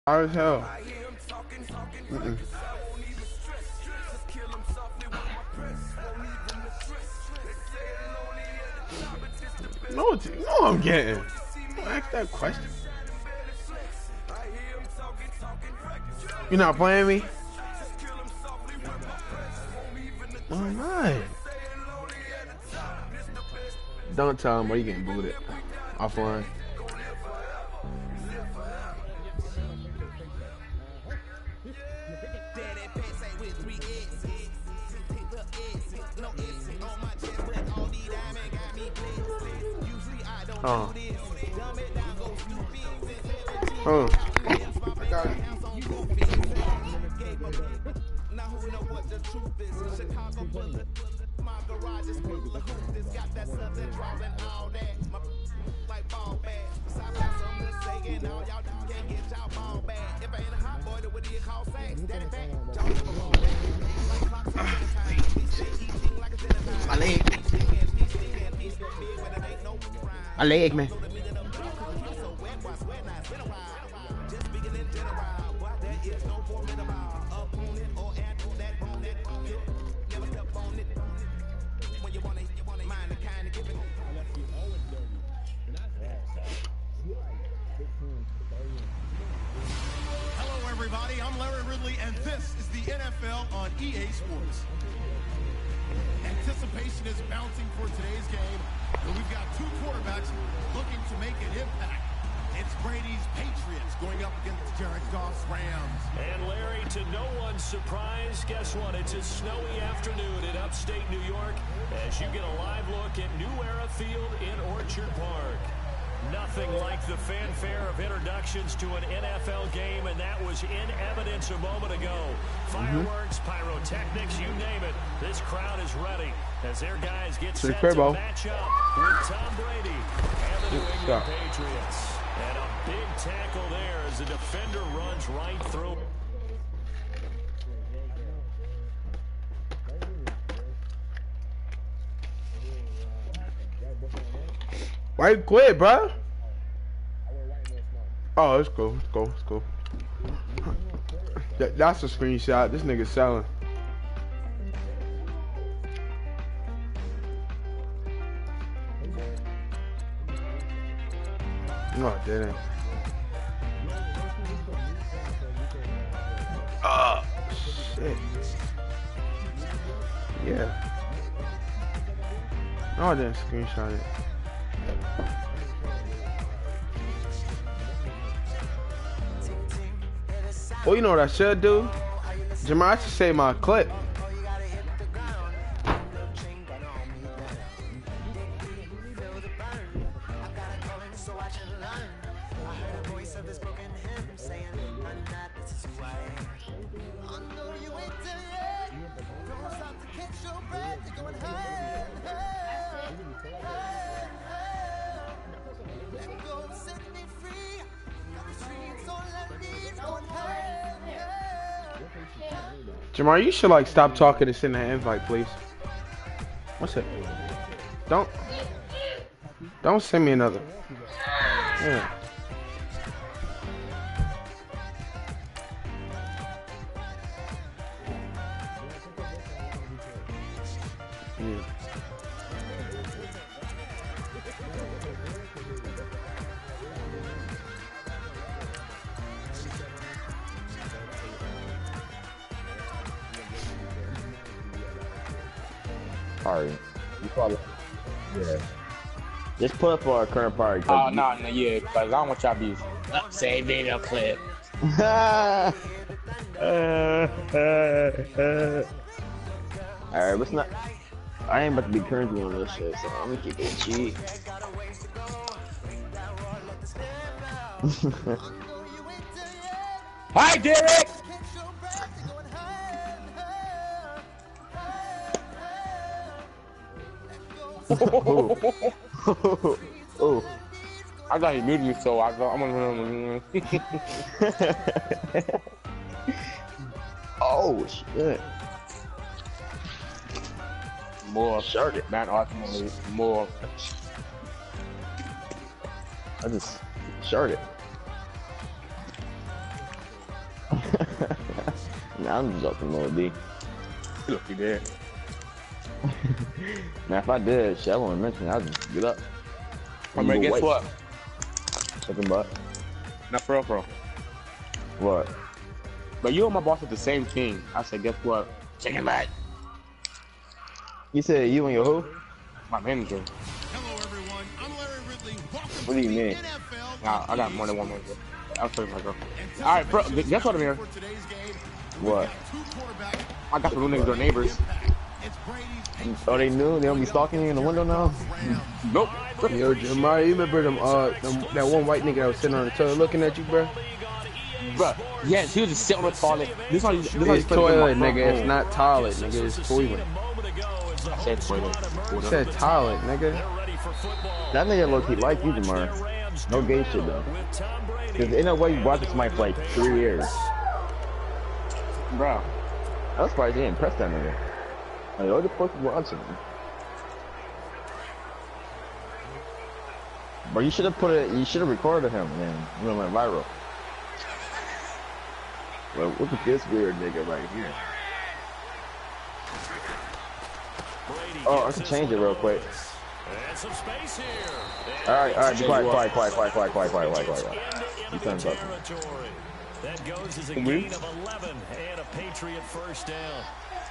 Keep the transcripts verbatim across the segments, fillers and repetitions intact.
Hard as hell. Mm-mm. No, what you know I'm getting. Don't ask that question. You not playing me? Alright. Don't tell him where you getting booted. Offline. Oh. Oh. I got it. Now who know what the truth is? Chicago bullet. My garage is full of hoops. Got that southern drawl and all that. My like ball bag. So I got something to say and all y'all can't get y'all ball bag. If I ain't a hot boy, then what do you call sex? Daddy back. Y'all never ball bag. My leg. My leg, man. Hello, everybody. I'm Larry Ridley, and this is the N F L on E A Sports. Anticipation is mounting for today's game, and we've got two quarterbacks looking to make an impact. It's Brady's Patriots going up against Jared Goff's Rams. And Larry, to no one's surprise, guess what? It's a snowy afternoon in upstate New York as you get a live look at New Era Field in Orchard Park. Nothing like the fanfare of introductions to an N F L game, and that was in evidence a moment ago. Fireworks, mm-hmm. pyrotechnics, you name it. This crowd is ready as their guys get set to match up with Tom Brady and the New England Patriots. And a big tackle there as the defender runs right through. Why you quit, bro? Oh, it's cool. It's cool. It's cool. That, that's a screenshot. This nigga's selling. No, I didn't. Oh, shit. Yeah. No, I didn't screenshot it. Well, you know what I should do? Jamal, I should save my clip. Jamar, you should like stop talking and send that invite, please. What's it? Don't don't send me another. Yeah. Yeah. Party. You probably, yeah. Just put up for our current party. Oh, uh, no, no, yeah, because I don't want y'all to be same video clip. uh, uh, uh. Alright, what's not? I ain't about to be currently on this shit, so I'm gonna keep it cheap. Hi, Derek! oh. oh. I thought he muted me, so I thought I'm gonna. oh shit! More sharded, man. Ultimately, more. I just sharded. Nah, I'm just joking, Lil D. Look, he did. Now, if I did, shit, I wouldn't mention it. I'd just get up. I mean, guess Wait. what? Chicken butt. Not for real, bro. What? But you and my boss are the same team. I said, guess what? Chicken butt. You said you and your who? My manager. Hello, everyone. I'm Larry Ridley. Welcome What do you to the mean? N F L. Nah, I got more than one manager. I'll show you my girl. All right, bro. Guess what, Amir? For today's game, What? two quarterbacks. I got some new niggas, their neighbors. It's Brady's Oh, they knew? They don't be stalking you in the window now? Nope. Yo, Jeremiah, you remember them, uh, them, that one white nigga that was sitting on the toilet looking at you, bro? Bro, yes, he was just sitting on the toilet. This one, this one It's toilet, nigga. It's not toilet, nigga. It's toilet. I said toilet. It said toilet, nigga. That nigga low-key like you, Jamar. No gay shit, though. Because ain't no way you watched this mic for like three years. Bro. I was surprised you didn't press that nigga. Like, what the fuck you watching? But you should have put it, you should have recorded him, man. You know, went viral. Well, look at this weird nigga right here. Oh, I can change it real quick. Alright, alright, be quiet, quiet, quiet, quiet, quiet, quiet, quiet, quiet, quiet, quiet. You turn up. That goes as a gain of eleven and a Patriot first down.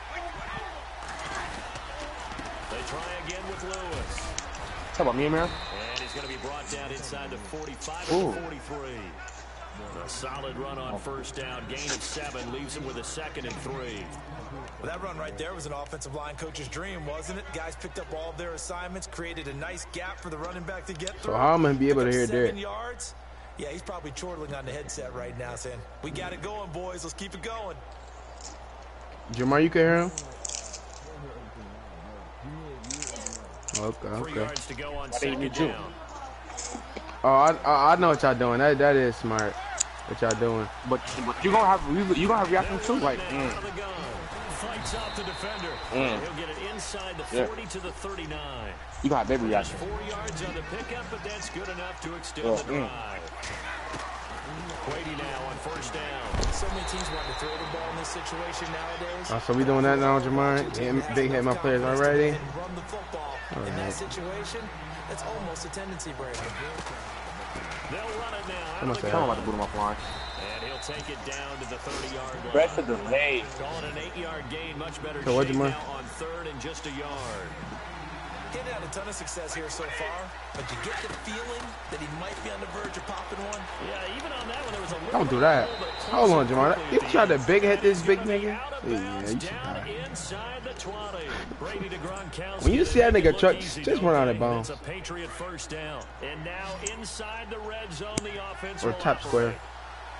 They try again with Lewis. Talk about me, Amir. And he's going to be brought down inside the forty-five Ooh. and the forty-three. A solid run on first down. Gain of seven leaves him with a second and three. Well, that run right there was an offensive line coach's dream, wasn't it? Guys picked up all of their assignments, created a nice gap for the running back to get through. So how am I gonna be able to hear Seven that? yards? Yeah, he's probably chortling on the headset right now saying, we got it going, boys. Let's keep it going. Jeremiah, you can hear him? Okay, Three okay. yards to go on Why didn't you second do? down. Oh, I, I I know what y'all doing. That that is smart. What y'all doing? But, but you gonna have you, you gonna have reaction too, like. Out Mm. of the gun. Fights off the defender. Mm. He'll get it inside the Yeah. forty to the thirty-nine. You got baby reaction. Four yards on the pickup, but that's good enough to extend Oh, the mm. drive. Brady now on first down. So many teams want to throw the ball in this situation nowadays. Oh, so we doing that now, Jeremiah? Hitting- Big hit my players already. And run the football. All In right. that situation, that's almost a tendency breaker. They'll run it now. I'm gonna Out of the say I'm gun. about to boot him offline. And he'll take it down to the thirty-yard line. Rest of the day. Calling an eight-yard gain, much better So what'd shape you now mark? on third and just a yard. He's had a ton of success here so far, but you get the feeling that he might be on the verge of popping one. Yeah, even on that one, there was a little Don't do bit that. of a hold, but Hold on, close Jeremiah. quickly You at the tried to end. big hit this big Coming nigga? out of Yeah, bounds, you should down die. inside the twenty. Brady to Gronkowski. When you see that Make it nigga look truck, easy, just don't run out of they? bounds. It's a Patriot first down. And now inside the red zone, the offense Or will top square. operate.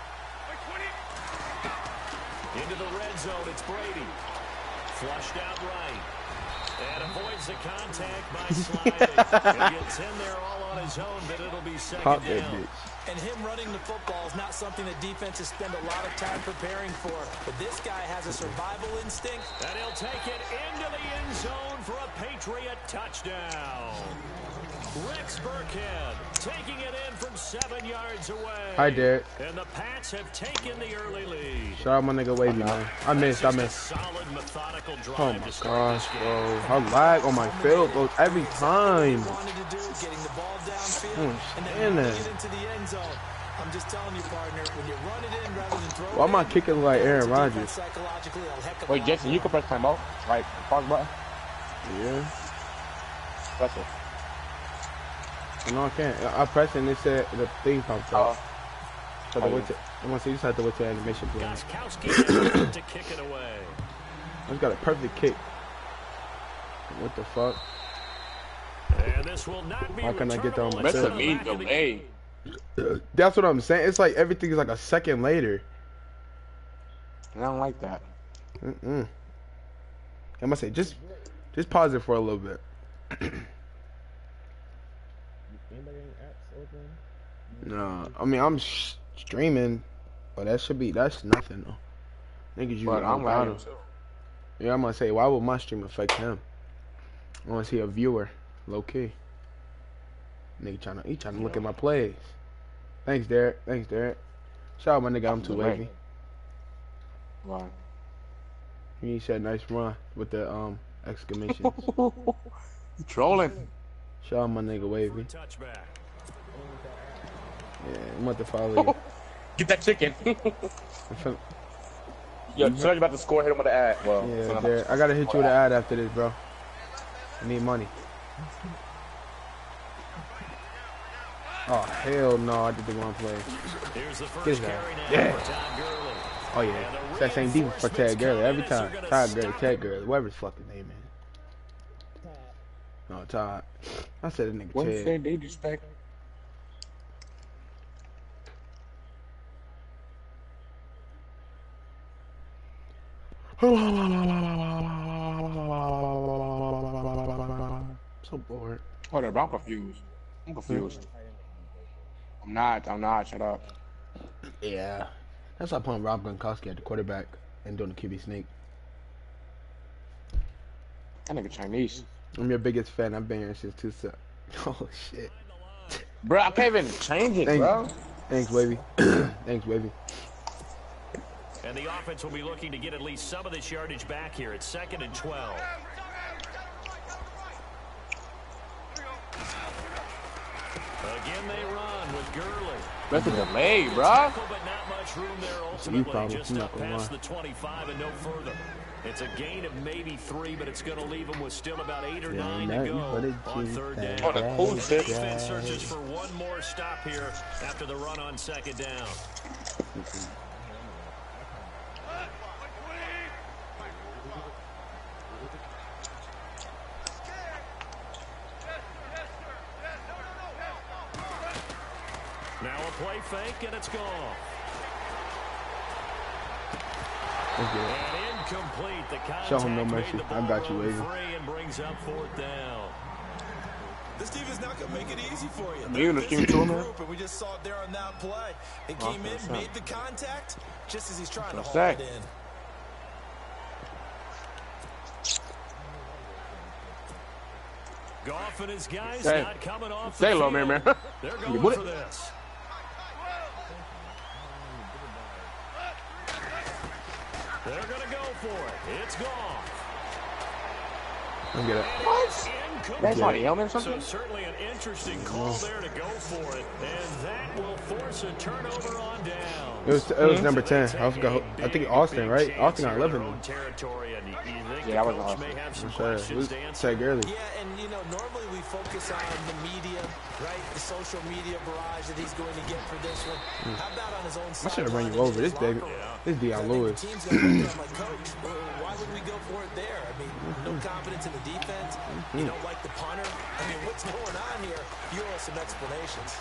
Into the red zone, it's Brady. Flushed out right. And avoids the contact by sliding. He'll get ten there all on his own, but it'll be second Pop that down. bitch. And him running the football is not something that defenses spend a lot of time preparing for. But this guy has a survival instinct. And he'll take it into the end zone for a Patriot touchdown. Rex Burkhead taking it in from seven yards away. Hi, Derek. And the Pats have taken the early lead. Shout out my nigga Wavy, man. I missed, I Just a missed. solid, methodical drive Oh to my start gosh, this game. bro. I lag on my field goes every time. Wanted to do, getting the ball downfield, Hmm, and then stand running there. it into the end zone. I'm just telling you, partner, when you run it in rather than throw Why it am I in, kicking like Aaron it's a defense Rodgers? psychologically a heck of a Wait, lot Jason, you more. can press time out. Like, pause button. Yeah. Press it. No, I can't. I pressed and it said the thing popped Oh. up. So Oh, the yeah. wait to, I want to say you just have to wait till animation play. I Gostkowski to kick it away. just got a perfect kick. What the fuck? And this will not be How can I get that on my returnable. Rest field? of me delay. That's what I'm saying. It's like everything is like a second later. I don't like that. Mm-mm. I'm gonna say just, just pause it for a little bit. No, I mean I'm sh streaming, but that should be that's nothing though. Niggas, you But I'm about like, him. Yeah, I'm gonna say, why would my stream affect him? I want to see a viewer, low key. Nigga trying to, he trying to look at my plays. Thanks, Derek. Thanks, Derek. Shout out my nigga, I'm too wavy. Right. He said nice run with the um exclamations. Trolling. Shout out my nigga Wavy. Touchback. Yeah, I'm about to follow you. Get that chicken. I'm finna- Yo, Serge about to score. Hit him with the ad. Well, yeah, son, Derek, I gotta hit you with an ad after this, bro. I need money. Oh hell no! I did the wrong play. Here's the first Get his carry ass. now Yeah. for Todd Gurley. Oh yeah, it's that same defense for Ted Gurley every time. Todd Gurley, Ted Gurley, whatever his fucking name is. No, Todd. I said a nigga What Ted. say they disrespect? So bored. Hold up, I'm confused. I'm confused. I'm not. I'm not. Shut up. Yeah. That's why putting Rob Gronkowski at the quarterback and doing the Q B sneak. That nigga Chinese. I'm your biggest fan. I've been here since two thousand. Oh shit. Bro, I can't even change it, Thanks, bro. Thanks, Wavy. Thanks, Wavy. And the offense will be looking to get at least some of this yardage back here. It's second and twelve. Again, they run with Gurley. That's a delay, bro. Tackle, but not much room there ultimately. problem, Just I'm up not gonna past lie. the twenty-five and no further. It's a gain of maybe three, but it's going to leave them with still about eight or Yeah, nine to nothing go but a on cheese third bag. down. Oh, the cool The shit. defense searches for one more stop here after the run on second down. Now a play fake, and it's gone. Let's get it. And incomplete. The contact Show him no made mercy. the I ball got you, run Wavy. free and brings up fourth down. This team is not going to make it easy for you. You gonna scheme to him, man? Group, and we just saw it there on that play. It came in, percent. made the contact, just as he's trying to That's haul it right. in. Goff and his guys Hey. not coming off Say the hello, field. man, man. They're You going would for it? this. They're going to go for it. It's gone. Let's get it. What? That's not Ailman or So something? certainly an interesting call there to go for it, and that will force a turnover on down. It was it was number ten. I forgot. I think Austin, right? Austin got eleven. Territory, and you think Yeah, that the was coach Austin. may have some I'm sorry. It questions was to answer. Ted Gurley. Yeah, and you know, normally we focus on the media, right? The social media barrage that he's going to get for this one. How about on his own I side? should have run you over. This baby, this Deion Lewis. The team's going to look at him like, Coach, well, why would we go for it there? I mean, no confidence in the defense. You don't like the punter. I mean, what's going on here? You owe us some explanations.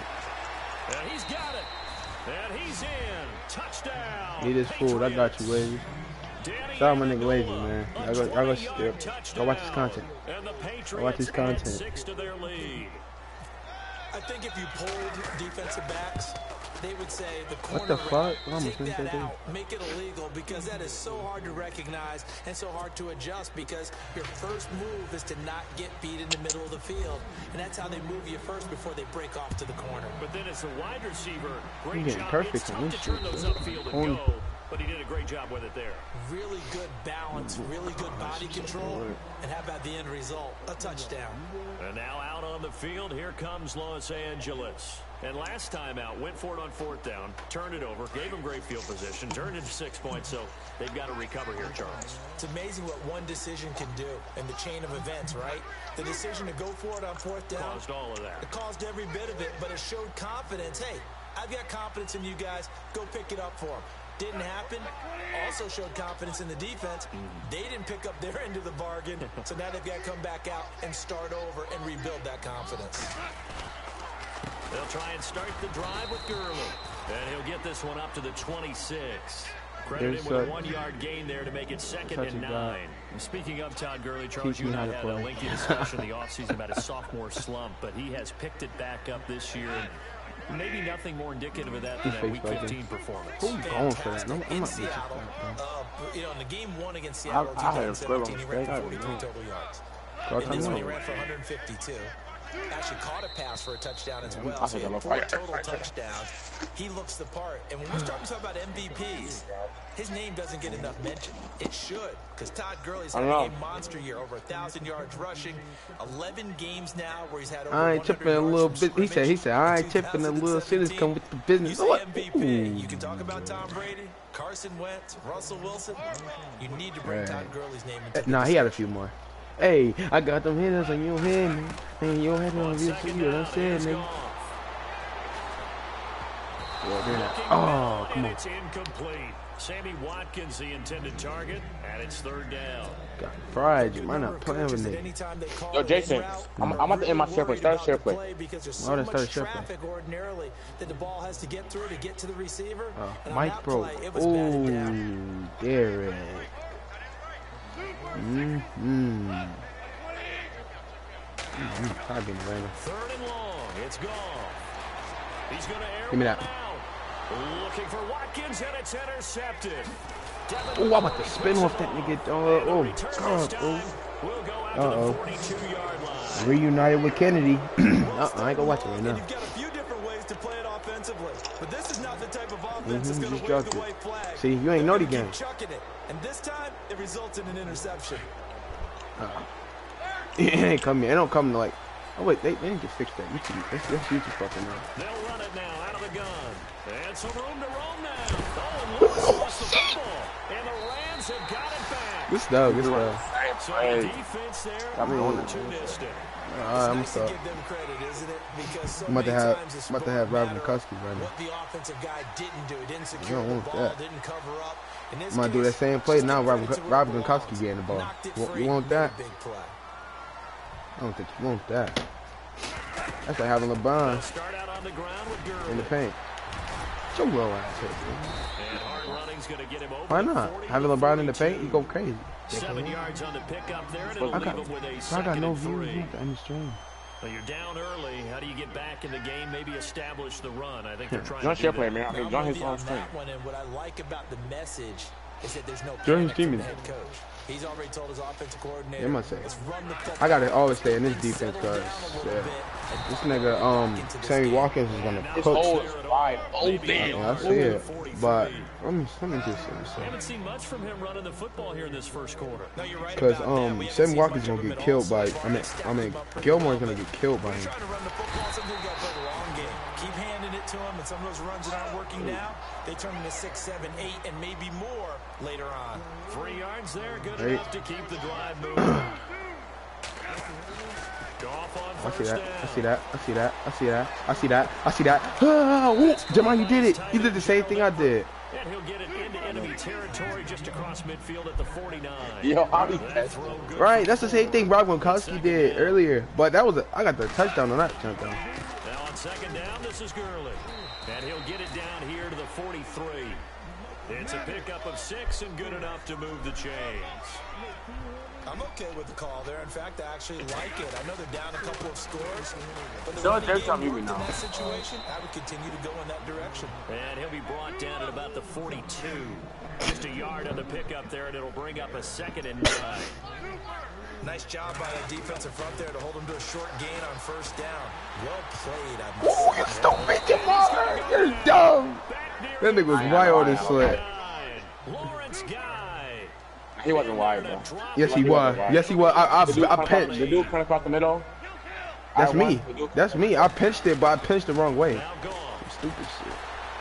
And he's got it. And he's in. Touchdown. Need this food. I got you, Wavy. Shout out my nigga Wavy, man. I go, I go, yeah, go watch his content. Go watch his content. Six to their lead. I think if you polled defensive backs, they would say the corner What the fuck? I almost take missed that that thing. out, make it illegal, because that is so hard to recognize and so hard to adjust, because your first move is to not get beat in the middle of the field, and that's how they move you first before they break off to the corner. But then as the wide receiver, great He getting job. perfect It's on tough this to turn shit, those bro. upfield and Only- go, but he did a great job with it there. Really good balance, really good body control, and how about the end result? A touchdown. And now out on the field, here comes Los Angeles. And last time out, went for it on fourth down, turned it over, gave him great field position, turned it to six points, so they've got to recover here, Charles. It's amazing what one decision can do in the chain of events, right? The decision to go for it on fourth down. Caused all of that. It caused every bit of it, but it showed confidence. Hey, I've got confidence in you guys. Go pick it up for them. Didn't happen. Also showed confidence in the defense. They didn't pick up their end of the bargain, so now they've got to come back out and start over and rebuild that confidence. They'll try and start the drive with Gurley. And he'll get this one up to the twenty-six. Credit There's him with a a- one-yard gain there to make it second Such and a guy. nine. And speaking of Todd Gurley, Charles, Teach you me and I how to had a play. lengthy discussion in the offseason about his sophomore slump, but he has picked it back up this year. And maybe nothing more indicative of that than that Face Week right there. fifteen performance. Who going for that? I'm, I'm in not Seattle, bitching, bro. uh, you know, in the game one against Seattle in I had a twenty seventeen, he squib on ran for his forty-three face. total yards. Go In this time one, he out. ran for one hundred fifty-two. Actually caught a pass for a touchdown as well. I So he think had I'm four a fighter. total touchdowns. He looks the part. And when we're starting to talk about M V Ps, his name doesn't get enough mention. It should, because Todd Gurley's I having know. a monster year, over a thousand yards rushing, eleven games now where he's had over I ain't one hundred tipping a yards little from bit. He said, he scrimmage. said, I In ain't tipping a little sinners come with the You business. say What? M V P, Ooh. you can talk about Tom Brady, Carson Wentz, Russell Wilson. You need to bring Right. Todd Gurley's name into the Nah, he had a few more. Hey, I got them hitters on your head, man. Man, your head on you, see what I'm saying, nigga. Yeah, they're not. Oh, come on. It's incomplete. Sammy Watkins, the intended target, and it's third down. Got fried. You might not play with me. Yo, Jason, I'm, I'm about to end my share play. Start a share play. Why would I start a share play? Traffic ordinarily that the ball has to get through to get to the receiver. Oh, And on Mike that broke. play, it was batted down. Ooh, Derek. Mm-hmm. Mm-hmm. I'll give him random. Third and long. It's gone. He's going to air Give me one that. out. Looking for Watkins, and it's intercepted. Oh, I'm about to spin off that nigga. Oh, oh, God, oh. We'll go out Uh-oh. to the forty-two-yard line. Reunited with Kennedy. uh-uh, I ain't gonna watch it right And now. you've got a few different ways to play it offensively, but this is not the type of offense Mm-hmm, that's going just to wave dropped the it. white flag. See, you ain't know the They're game. gonna keep chucking it, and this time it results in an interception. It ain't coming. It don't come to like. Oh wait, they, they need to fix that. YouTube, that's, that's YouTube fucking now. They'll run it now out of the gun. And some room to roam now. Oh, and Lewis lost the football. And the Rams have got it back. Good stuff, good stuff. So the defense there, I mean, opportunistic. Alright, I'm Nice to stuck. give them credit, isn't it? Because so I'm about to many have, times it's I'm about to have supposed Robin matter McCuskey running. what the offensive guy didn't do. Didn't You secure don't the want ball, that. didn't cover up. In this I'm gonna do case, that same play just now. give Robin, credit to Robin Rick Gronkowski Ross. getting the ball. Knocked it You, free, you want made a that? big play. I don't think you want that. That's like having LeBron Start out on the ground with Gurley. in the paint. Show low ass hit, man. And hard running's going to get him over. Why not? Having LeBron in the paint, you go crazy. Seven yards on the pickup there, and it'll I leave got, him with a I got second no and views three. at the end of the stream. Well, you're down early. How do you get back in the game? Maybe establish the run. I think they're trying John to share do play, that. man. Hey, I'm John with his you own on screen. that one, and what I like about the message is that there's no Jordan's panic team from is- the head coach. He's already told his offensive coordinator. They must say. Let's run the football. I gotta always stay in this And defense settle because down a little yeah, bit and this put nigga, back um, into this Sammy game. Watkins is gonna His cook. hole is wide open. Yeah, I see it. But let me let me just We say haven't seen much from him running the football here in this first quarter. No, you're right because about that. We um, haven't Sammy seen Watkins much of gonna him get at killed all by. so far. I mean, They I mean, stacked him up pretty Gilmore's well, gonna but get killed by when him. you're trying to run the football, sometimes you got to play the long game. Keep handing it to him, and some of those runs that aren't working now, they turn into six, seven, eight, and maybe more later on. Three yards there, good Hey. enough to keep the drive moving. Goff on I see first that. down. I see that. I see that. I see that. I see that. I see that. Ah, woo. Jamal, you did it. You did the same thing I did. And he'll get it into enemy territory just across midfield at the forty-nine. Yo, how he That throw good Right. for That's the same thing Rob Gronkowski did earlier. But that was a, I got the touchdown on that touchdown. Now on second down, this is Gurley. And he'll get it down here to the forty-three. It's a pickup of six and good enough to move the chains. I'm okay with the call there. In fact, I actually like it. I know they're down a couple of scores, but the Don't running there's game something worked you in know. that situation. I would continue to go in that direction. And he'll be brought down at about the forty-two. Just a yard on the pickup there, and it'll bring up a second and nine. Nice job by the defensive front there to hold him to a short gain on first down. Well played, I must say. You stupid, Jamal. You're dumb. That nigga was wild as sweat. Lawrence Guy. He wasn't wide, bro. Yes, he was. Yes, he was. I, The dude I, I cut across- pinched. The dude cut across the middle. That's I me. want the dude- That's me. I pinched it, but I pinched the wrong way. Now Goff. Stupid shit.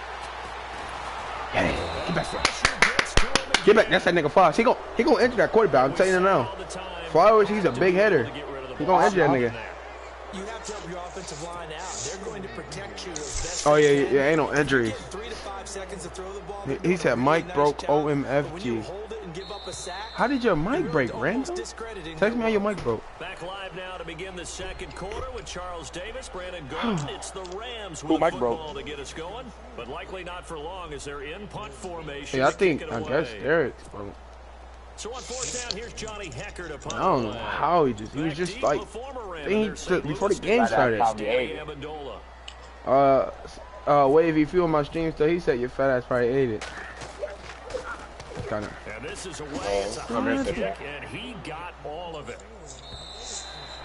Yeah, get back there. Get back. That's that nigga Flowers. He gon' he gonna enter that quarterback. I'm telling you now. Flowers, he's a big header. He gonna enter that nigga. You have to help your offensive line out. They're going to protect you as best Oh they yeah, can. yeah. Ain't no injuries. Three to five seconds to throw the ball. He- They're he doing said a Mike really broke nice job. O M F G. But when you hold it and give up a sack, How did your you mic really break, don't Randall? almost discrediting Text me your how your mic broke. Back live now to begin the second quarter with Charles Davis, Brandon Gordon. It's the Rams with Who, the Mike football broke? to get us going, but likely not for long as they're in punt formation. Yeah, I to think kick it I away. guess Eric's broke. So on fourth down, here's Johnny Hecker to punt. I don't the know flag. how he just he was Back just deep, like a former Ram he in their just- Saint before the Louis game defense, started. Danny Amendola. Uh, uh, Wavy fuel my stream so he said your fat ass probably ate it. Kind of. And this is away. Oh, It's a I high missed it, kick, yeah. and he got all of it.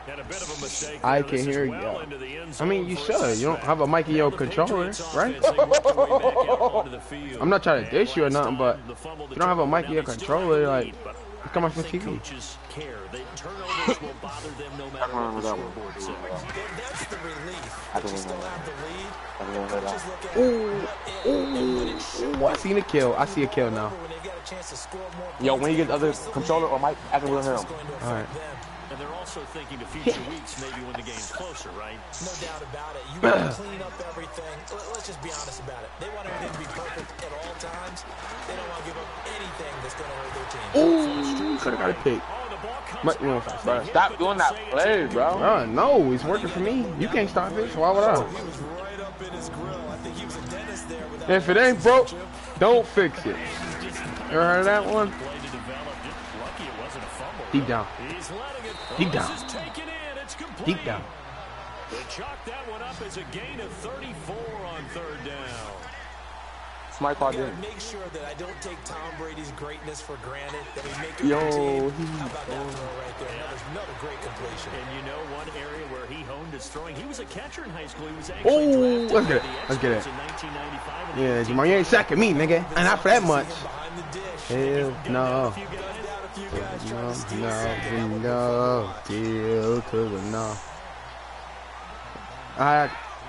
And a bit of a mistake. I there. can This is hear well you. into the end I mean, zone you for a should. You don't touchback. have a mic in your Now the controller, Patriots right? offense, they work their way back out onto the field. I'm not trying to And dish you or last nothing, but time, the fumble, the you don't have a turnover. mic in Now your they still controller, have the like, lead, but it's coming I from think T V. coaches care. They turnovers will bother them no matter what the scoreboard says. That's the relief. I But you can still remember have the lead. I can remember Coaches that. look at Ooh, what if and what it should ooh, I seen a kill. I see a kill now. when they've got a chance to score more Yo, points when you get the other across the controller league, or mic, I can that's hear what's him. going to All right. affect them. And they're also thinking to future weeks, maybe when the game's closer, right? No doubt about it. You want to clean up everything. Let- Let's just be honest about it. They want everything to be perfect at all times. They don't want to give up anything that's going to hurt their team. Ooh, could have got a pick. Oh, the ball comes But, you know, out. Bro, stop doing that play, bro. Bro, no, it's working for me. You can't stop it, so why would I? He was right up in his grill. I think he was a dentist there with that. If it ain't broke, don't fix it. Ever heard of that one? Play to develop. Just lucky it wasn't a fumble. Deep down. He's letting it. Deep This down. is taken in. It's complete. Deep down. They chalk that one up as a gain of thirty-four on third down. Smart call I gotta did. make sure that I don't take Tom Brady's greatness for granted. That we make it Yo, routine. he- How about that throw right there? Another, another great completion. And you know one area where he honed his throwing. He was a catcher in high school. He was actually Ooh, drafted let's by get it. the Let's get it. Expos in nineteen ninety-five. and Yeah, the Jamal, you ain't sacking me, nigga. And not for that much. Behind the dish. Hell no. A few guys. Down a few guys No, trying to steal no, something. no, deal to the no. I,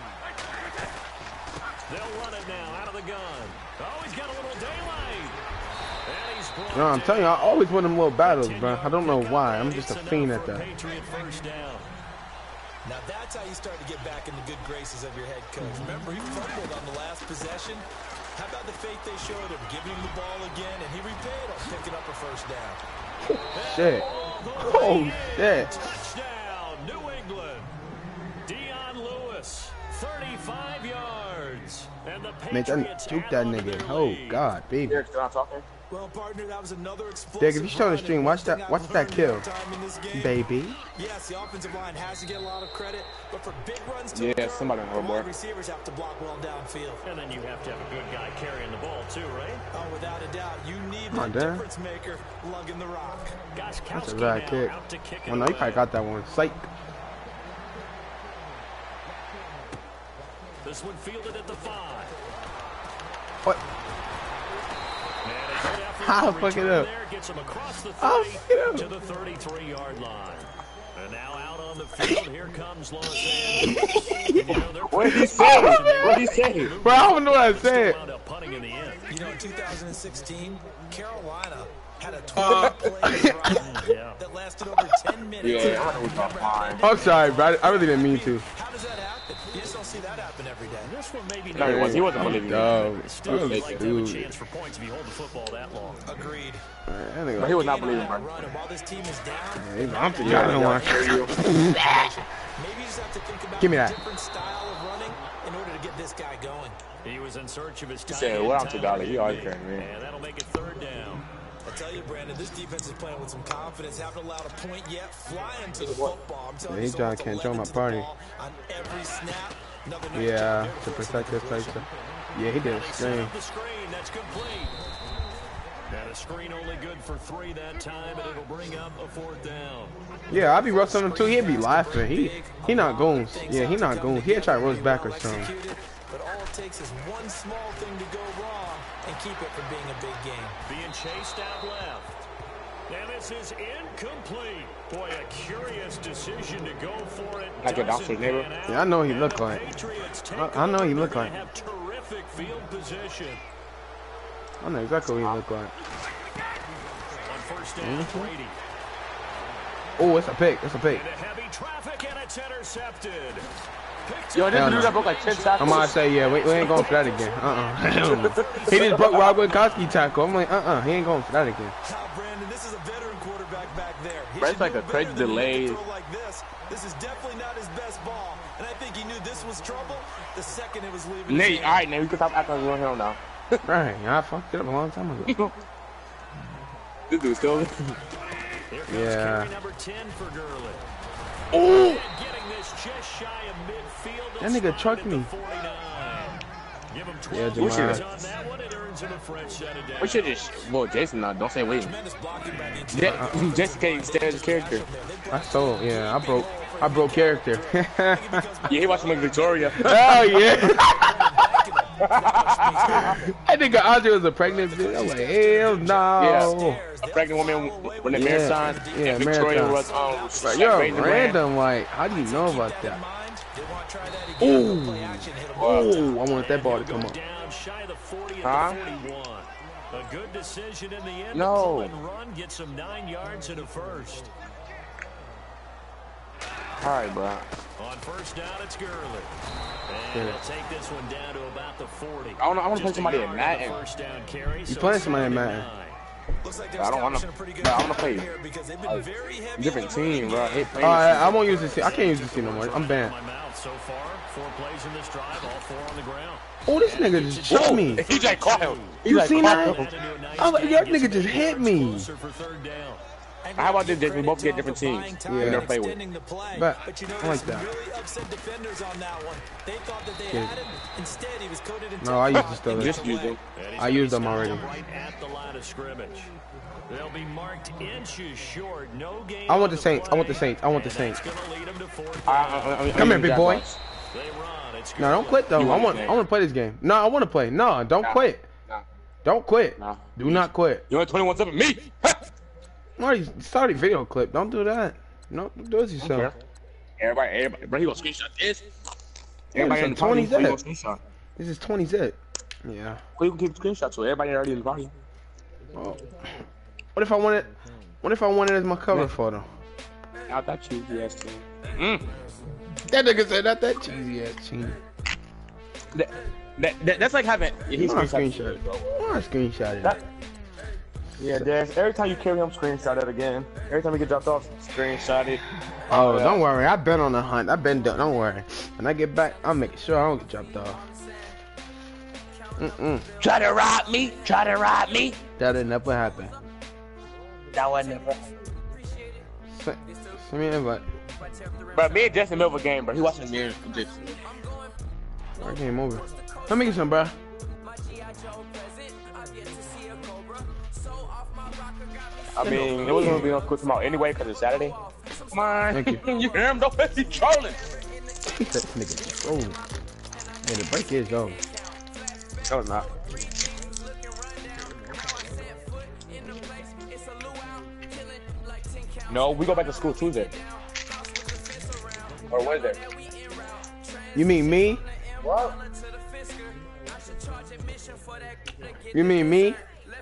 They'll run it now out of the gun. Oh, he's got a little daylight. And he's brought no, I'm down. telling you, I always win them little battles, bro. I don't know why. I'm just a It's fiend enough at for a that. Patriot first down. Now that's how you start to get back in the good graces of your head coach. Remember, he fumbled on the last possession. How about the faith they showed him, giving him the ball again, and he repaid on picking up a first down. Shit. Oh, shit. Touchdown, New England. Dion Lewis, thirty-five yards. And the Man, Patriots that, juke add that on to nigga. their Oh, lead. God, baby. Derek, still not talking? Well, partner, that was another explosive Dick, if you show the run, stream, and watch one that- thing watch I've that learned kill. over time in this game, Baby. yes, the offensive line has to get a lot of credit, but for big runs to Yeah, occur, somebody on the the wide board. receivers have to block well downfield. And then you have to have a good guy carrying the ball too, right? Oh, without a doubt, you need Come on, that Dan. difference maker lugging the rock. That's a Goskowski bad now kick. out to kick it Oh, no, you away. probably got that one. Psych. This one fielded at the five. What? And a good effort I'll to fuck it return up. there, gets him across the I'll thirty fuck it up. to the thirty-three yard line. And now out on the field, here comes Los Angeles. And, you know, they're What did he say? What did he say? Bro, I don't know what I said. wound up punting in the end. You know, in two thousand sixteen, Carolina had a twenty-play drive Yeah. that lasted over ten minutes. Yeah, I know what you're talking about. I'm sorry, bro. I- I really didn't mean to. How does that happen? You just don't see that happen every day. This one maybe No, he wasn't. He wasn't believing me. Dog. Still, That you'd was like to have a stupid. chance for points if you hold the football that long. Agreed. That nigga- But he was not Gain on believing, that bro. run, and while this team is down, He's- I'm the Yeah, other yeah, one. I hear you. maybe you just have to think about Give me a that. different style of running in order to get this guy going. He was in search of his He tight said, end "What I'm to talent, Dolly? He always didn't carrying me." And that'll make it third down. I tell you, Brandon, this defense is playing with some confidence. Haven't allowed a point yet. Flying to the football. I'm telling Yeah, you, he so trying much to control eleven my to the party. ball on every snap. Another nice Yeah, job there to force protect the his place. completion. Yeah, he did a They set screen. up the screen. That's complete. And a screen only good for three that time, and it'll bring up a fourth down. Yeah, I'll be roasting him too. He'd be laughing. He he not goons. Yeah, he not goons. He'll try to roast back or something. Executed, but all it takes is one small thing to go wrong and keep it from being a big game. Being chased out left. And this is incomplete. Boy, a curious decision to go for it. Like your Doesn't doctor's neighbor? pan out. Yeah, I know he And look the like. Patriots take I- I know he over. look They're like. gonna have terrific field position. I know exactly what he look like. On first down, Brady. Oh, it's a pick. It's a pick. Into heavy traffic, and it's intercepted. Picked Yo, up this Hell dude no. that broke like ten I'm tackles. gonna say, yeah, we, we ain't going for that again. Uh-uh. He just broke Rob Gronkowski tackle. I'm like, uh-uh, he ain't going for that again. Now, Brandon, this is a veteran quarterback back there. He Bro, should it's like know a crazy better than to delay. throw like this. This is definitely not his best ball, and I think he knew this was trouble the second it was leaving. Nate, his all hand. right, Nate, we can stop acting like we're him now. Right, I fucked it up a long time ago. This dude still. Here comes Yeah. carry number ten for Gurley. Oh! And getting this just shy of midfield. That nigga Spotted trucked at the me. forty-nine. Give him Yeah, twelve Jamal. yards on that one. It earns him a fresh set of downs. We should just. Well, Jason, not. Don't say wait. Ja- Jason can't stand his character. I sold. Yeah, I broke. I broke character. Yeah, he watched him in Victoria. Oh yeah. I think Andre was a pregnant bitch. I'm like, hell no. Yeah. A pregnant woman when the Yeah. marathon. Yeah, and Victoria marathon. was um. Right, you're raising the brand. random. Like, how do you know about that? Ooh. Ooh. I wanted that ball to come up. Down shy of the forty Huh? at the forty-one. A good decision in the end. No. Pull and run, gets him nine yards and a first. All right, bro. On first down, it's Gurley. And they'll take this one down to about the forty. I wanna- I wanna play Just a somebody yard at on Madden. the first down carry, You so playing it's somebody at second and Madden? nine. Looks like I don't want to. I want to play different team, bro. I hate Oh, playing. I, I won't use this. I can't use this team no more. I'm banned. My mouth so far. Four plays in this drive, all four on the ground. Oh, this nigga just shot me. He just caught him. He You just seen caught that? him. I was like, that nigga just hit me. Closer for third down. How about this? We both get different teams. Yeah. We never play with. But you know, I like there's that. really upset defenders on that one. They thought that they Yeah. had him. Instead, he was coated in No, I used to still. Just use them. And he's I used them stopped already. Right at the line of scrimmage. They'll be marked inches short. No gain. I want on the Saints. I want the play, Saints. I want the and Saints. that's gonna lead 'em to fourth I- down. I- I- I Come here, use big boy. Jaguars. They run. It's No, don't quit though. You I want want. this I want to play this game. No, I want to play. No, don't Nah. quit. Nah. Don't quit. Nah. Do not quit. You want twenty-one seven? Me? Marty, start a video clip. Don't do that. No, don't do it Care. yourself. Everybody, everybody, bro, he gonna screenshot this. Yeah, Everybody it's in a the party, twenty he gonna zip. screenshot. This is twenty zip. Yeah. Who you can keep screenshots to? Everybody already in the party. Oh. What if I wanted? What if I wanted it as my cover Yeah. photo? Out that cheesy ass team. Mm. That nigga said not that cheesy ass cheesy. That, that, that, that's like having. Yeah, You he's want to screenshot. screenshot it? You want to screenshot it? That, yeah, Des. Every time you carry him, screenshot it again. Every time we get dropped off, screenshot it. Oh, yeah. don't worry. I've been on the hunt. I've been done. Don't worry. When I get back, I'll make sure I don't get dropped off. Mm-mm. Try to rob me. Try to rob me. That'll never happen. That would never. Send, send me an invite. But me and Justin middle of a game, bro. He watching the mirror. Just. Our game over. Let me get some, bro. I mean, it wasn't gonna be no quick tomorrow anyway because it's Saturday. Come on. Thank you. You hear him? Don't let me trolling. This nigga. Oh. Hey, the break is over. No, it's not. No, we go back to school Tuesday. Or Wednesday. You mean me? What? You mean me?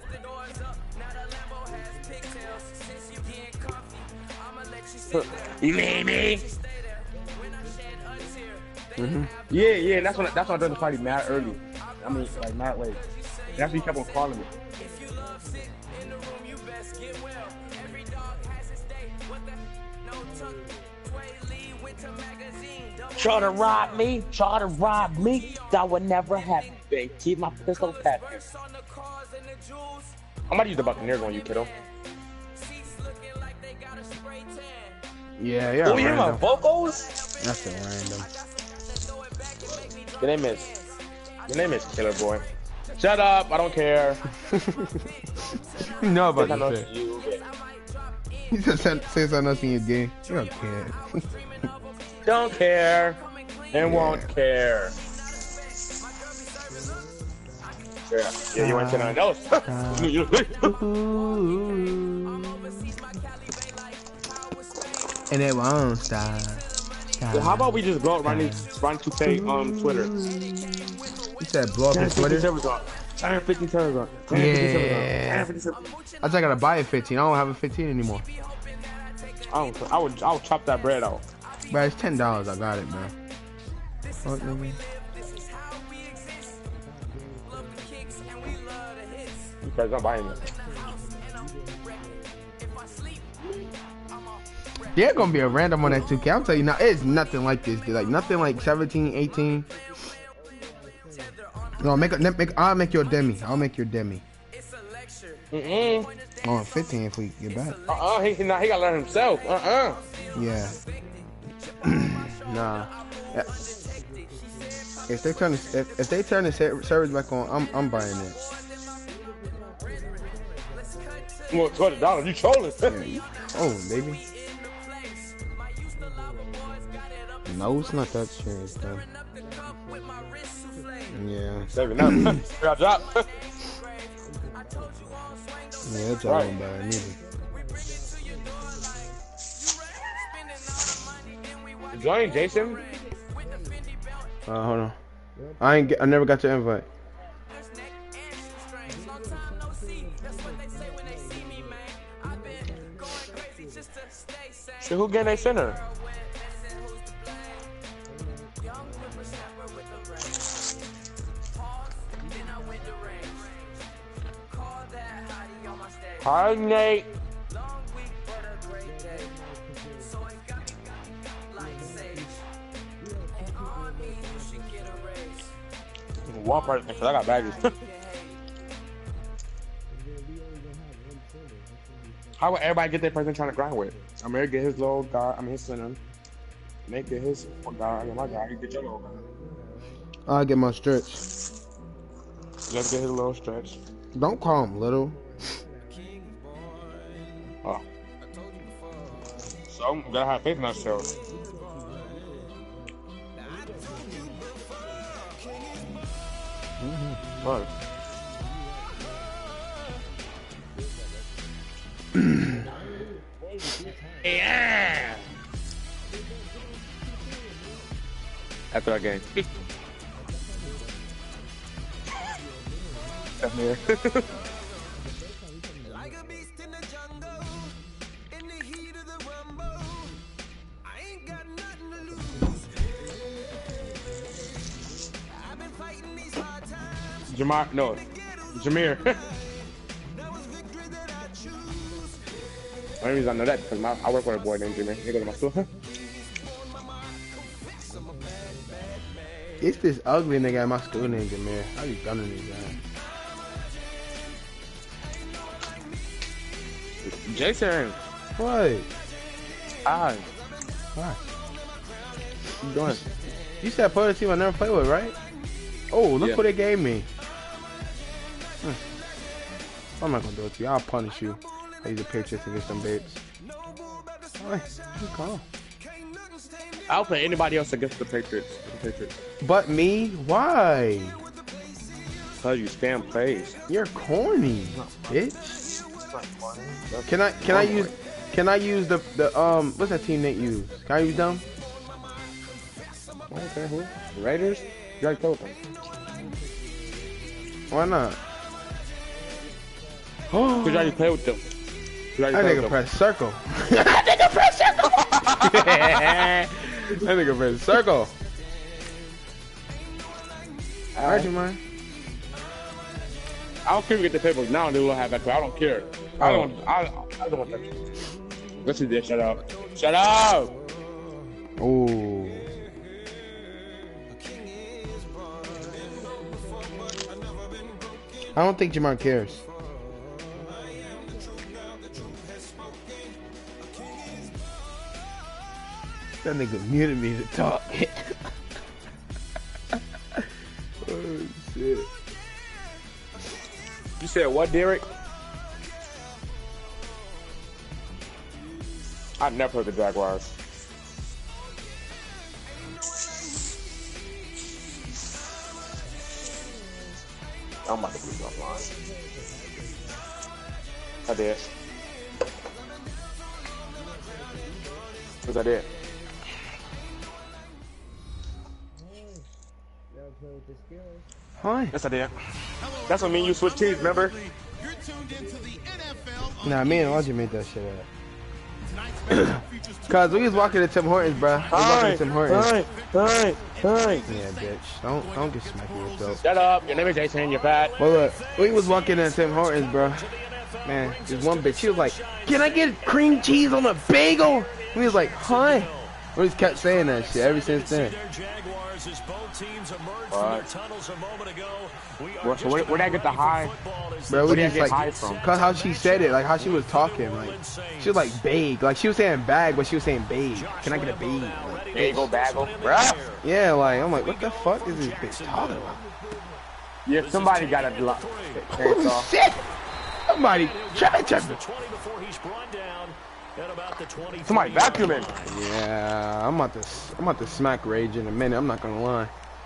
You mean me? Mm-hmm. Yeah, yeah, that's when that's when I done the party mad early. I mean, like mad late. That's why he kept on calling me. Try to rob me, try to rob me. That would never happen. Keep my pistol packed. I'm about to use the Buccaneers on you, kiddo. Yeah, yeah. Oh, you hear my random. vocals? That's a random. Your name is. Your name is Killer Boy. Shut up! I don't care. You know about I know this it's shit. you. He just said, say something else in your game. You don't care. Don't care and won't care. Yeah, yeah, you went to nine else. And it won't stop. stop. Well, how about we just blow up Ronnie, Ronnie two K on Twitter? You said blow up your Twitter? servers on. one hundred fifty servers on. one hundred fifty servers on. Yeah. one hundred fifty servers. I just gotta buy a fifteen. I don't have a fifteen anymore. I don't. I would. I would chop that bread out. Bro, it's ten dollars. I got it, man. Fuck, nigga. Because I'm buying it. Yeah, gonna be a random on that two K. I'll tell you now, it's nothing like this, dude. Like nothing like seventeen, eighteen. No, make a make. I'll make your demi. I'll make your demi. Mm-mm. Oh, fifteen if we get back. Uh-uh. He, he, nah, he gotta learn himself. Uh-uh. Yeah. Nah. Yeah. If they turn the, if, if they turn the ser- service back on, I'm I'm buying it. You want twenty dollars? You trolling? Oh, baby. No, it's not that serious, though. Yeah. Seven up. Got drop. Yeah, that's all I'm buying either. Join Jason. Uh, hold on. I ain't. Get, I never got your invite. So who getting a center? Hi, Nate. One person, because I got baggies. How would everybody get their person trying to grind with? Amir get his little guard, I mean his center. Nate get his guard, I get my guard, you get your little guard. I'll get my stretch. Let's get his little stretch. Don't call him little. Oh. So, we gotta have faith in ourselves. Mm-hmm. Right. Yeah. After that game. That's me. Like a beast in the jungle, in the heat of the rumble. I ain't got nothing to lose. I've been fighting these hard times. Jamar, no, Jameer. That was victory that I choose. The only reason I know that because my, I work with a boy named Jameer. He goes to my school. It's this ugly nigga at my school named Jameer. How you gunning these guys? Jason. What? Hi. Why? What you doing? You said play the team I never played with, right? Oh, look Yeah. what they gave me. Hmm. I'm not gonna do it to you. I'll punish you. I use the Patriots against them babes. Alright, calm. I'll play anybody else against the Patriots. The Patriots. But me? Why? Because you spam plays. You're corny, bitch. Can I can I use can I use the the um what's that team Nate used? Can I use them? Okay, who? Raiders? You already told them. Why not? Because you already played with them. You already That played nigga with press circle. That nigga press circle. That nigga press circle. Alright, you man. I don't care if you get the papers now and they will have that. I don't care. I don't. I, I don't want that. Let's see this. Shut up. Shut up. Ooh. I don't think Jamar cares. That nigga muted me to talk. Oh shit. You said what, Derek? I never heard the Jaguars. I'm about to lose offline. I did. What's I did? Hi. Yes, I did. That's what me and you switch teams, remember? You're tuned into the N F L. Nah, me and Audrey made that shit up. Cause we was walking to Tim Hortons, bro. We was walking to Tim Hortons. Hi, hi, hi. Yeah, bitch. Don't don't get smacked with yourself. Shut up. Your name is Jason. You're fat. Well, look, we was walking to Tim Hortons, bro. Man, this one bitch, she was like, "Can I get cream cheese on a bagel?" We was like, "Huh?" We just kept saying that shit ever since then. players as both teams emerged What? from their tunnels a moment ago. We are Where- so where- where'd I get the high? Bro, Where we did I just get like, high from? cause how she said it, like how she was talking, like she was like bag, like she was saying bag, but she was saying bag. Can I get a bag? Like, Bagel, bagel, bruh. yeah, like I'm like, what the fuck is this bitch talking about? Yeah, somebody got a block. Oh shit! Somebody, check it, check it. Somebody vacuuming. Yeah, I'm about to, I'm about to smack Rage in a minute. I'm not gonna lie.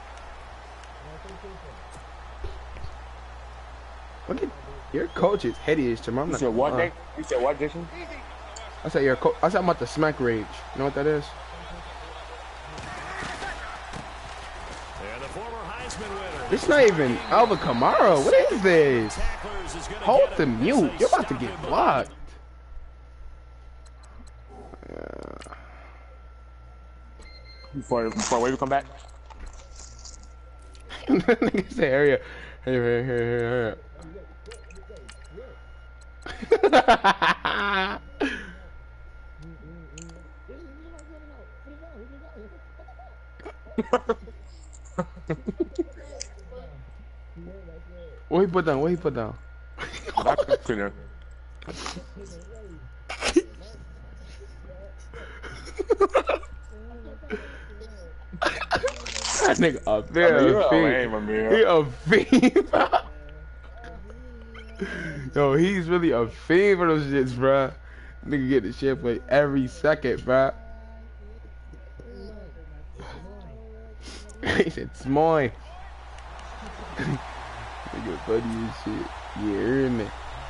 Look at your coach is hideous, Jamal. I'm You not said gonna what, lie. Nick? You said what, Jason? I said your coach. I said I'm about to smack Rage. You know what that is? And the former Heisman winner. It's not even Alvin Kamara. What is this? Hold the mute. You're about to get blocked. Yeah. Before before Wavy come back. Nigga say area. Hey, hey, hey, hey, What he put down? What he put down? Vacuum cleaner. That nigga a You're fiend. lame, Amir. He a fiend, bro. Yo, he's really a fiend for those shits, bruh. Nigga get the shit play every second, bruh. He said, it's mine. Nigga funny as shit. You hear me?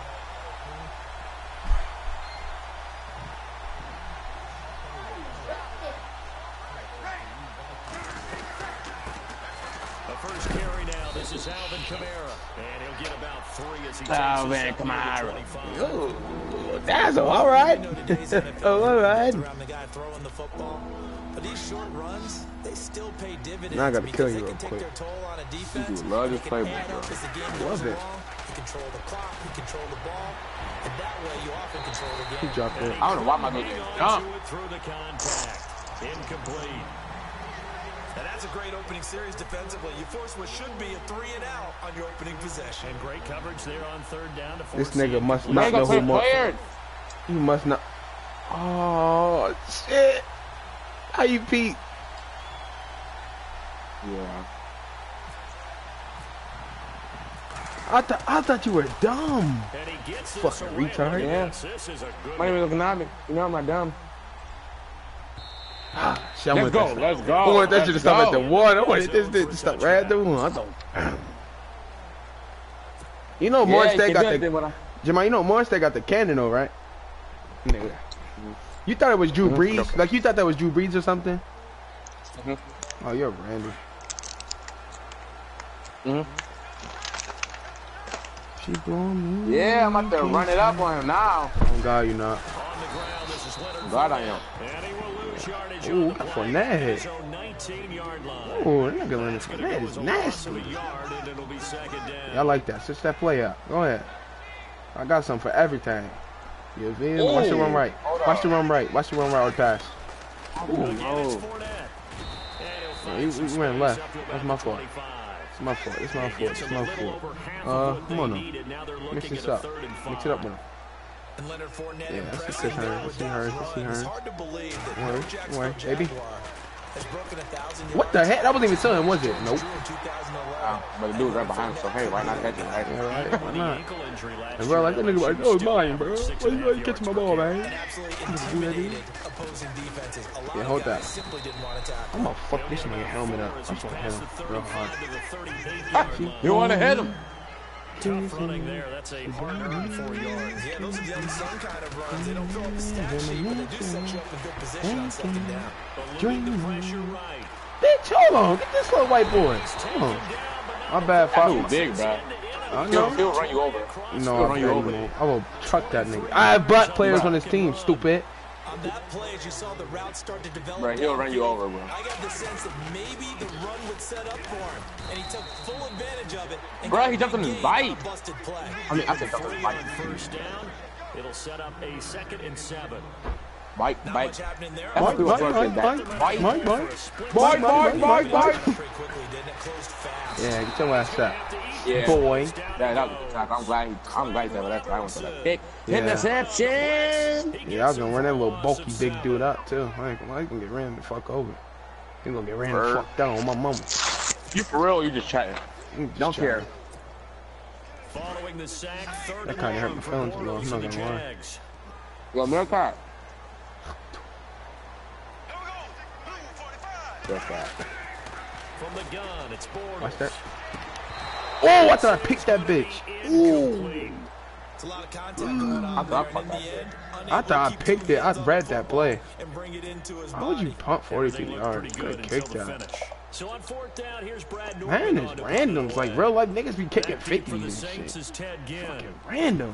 First carry now. This is Alvin Kamara, and he'll get about three as he takes Alvin us up to the Kamara. twenty-five. Ooh, that's all right. Oh, all right. Around the guy throwing the football. But these short runs, they still pay dividends. Now I gotta kill because you they real can take quick. their toll on a defense. You love They this can playbook, add bro. up as the game Love goes it. along. You control the clock, you control the ball, and that way you often control the He game. dropped it. I don't know why my Hang nigga on jump. to it through the contact. Incomplete. And that's a great opening series defensively. You force what should be a three and out on your opening possession. And great coverage there on third down to This force nigga the must incomplete. not know who Nigga, more. cleared. He must not. Oh shit! How you Pete? Yeah. I thought I thought you were dumb. And he gets this Fucking away. retard. Look at Yeah. this. This is a good My name is looking at me. You know I'm not dumb. Shit, I Let's wanted go. that- Let's go. I wanted that shit to Let's stop at the go. one. I wanted this shit to stop right at the one. I don't. You know, Morris Yeah, State you got did, the. did what I- Jamal, you know, Morris State got the cannon though, right? Nigga. You thought it was Drew Brees? Like you thought that was Drew Brees or something? Mhm. Oh, you're Randy. Mhm. She blowing me. Yeah, I'm about to run it up on him now. Oh God, you not. on the ground. This is Leonard God, I am. And he will lose yardage Ooh, on the got play. Fournette. His own nineteen-yard line. Oh, that nigga Leonard It's gonna Fournette go is as a loss of nasty. a yard, and it'll be second down. I like that. Switch that play up. Go ahead. I got something for everything. You feel me? Watch the run right. Watch the run right. Watch the run right or pass. Again, it's Oh. Fournette. Oh, And he, he'll he find went space left. up to That's about my the fault. twenty-five. It's my fault. It's my fault. Gets It's him a my little fault. over half Uh, of what come they on now. needed. Now they're Mix looking this at a up. third and Mix it up five. with him. And Leonard Fournette Yeah, that's impressing good, there Hearn. with See those Hearn. runs. See Hearn. It's hard to believe that Don't worry. no Don't Jacksonville worry, baby. Jaguar has broken a thousand What the yards. heck? That wasn't even telling him, was it? Nope. Drew in two thousand eleven. Ah, but the dude's right behind him, so hey, why not catch it, right? Yeah, right. Why With the not? ankle injury last And bro, like that year, nigga like, L oh, S U it's mine, bro. still Why averaged you six and a like half catching my yards ball, per man? And absolutely do that, dude? intimidated opposing defenses. A lot Yeah, of hold guys that. simply didn't want to tackle. I'm gonna fuck this nigga helmet up. As I'm he's gonna hit past him the real hard. thirty-five to the thirty-eight-yard line. You want to hit him? Tough running there. That's a hard-earned four yards. Yeah, those are young son kind of runs. They don't fill up the stat sheet, but they do set you up in good position on second down. Eluding the pressure right. Bitch, hold on. Get this little white boy. Hold on. My bad, That father. dude big, bro. I He'll, know. he'll run you over. No, He'll I run you over. won't. I will truck that nigga. I have black players on this team, stupid. On that play, as you saw the route start to develop, Bro, he'll run you downfield, over, bro. I got the sense that maybe the run would set up for him, and he took full advantage of it. And Bro, got he a jumped on big his gain on a bike. busted play. I mean, I think that was Three like on first down. It'll set up a second and seven. Bite, Not bite. much happening there. That's Mike, what Mike, people Mike, first did Mike, that. Mike, Mike, Mike, Bite, bite, bite, bite. Pretty quickly, didn't it? Closed fast. Yeah, get your ass up, Yeah. boy. Yeah, that was a good tackle. I'm glad he, I'm glad he said that. I went for that pick. Yeah. Interception. Yeah, I was gonna run that little bulky big dude up too. I ain't gonna, I ain't gonna get ran the fuck over. He gonna get ran the Bird. fuck down on my mama. You for real? Or you just chatting? Mm, Don't care. Following the sack, third That kinda hurt my and feelings a long little, for I'm the not gonna lie. Jags. Well, America. Just that. From the gun, it's Bortles. Watch that. Oh, I thought I picked that bitch. Ooh. It's a lot of contact going I on thought there, I and in the end, I thought I picked it. I read that play. and bring it into his How would you body. pump They forty-two look yards? pretty Could good have until kicked the that. finish. So on fourth down, here's Brad Man, Norman it's on to randoms. punt Like away. real life niggas be kicking Back deep fifties for the and Saints shit. is Ted Ginn. Fucking random.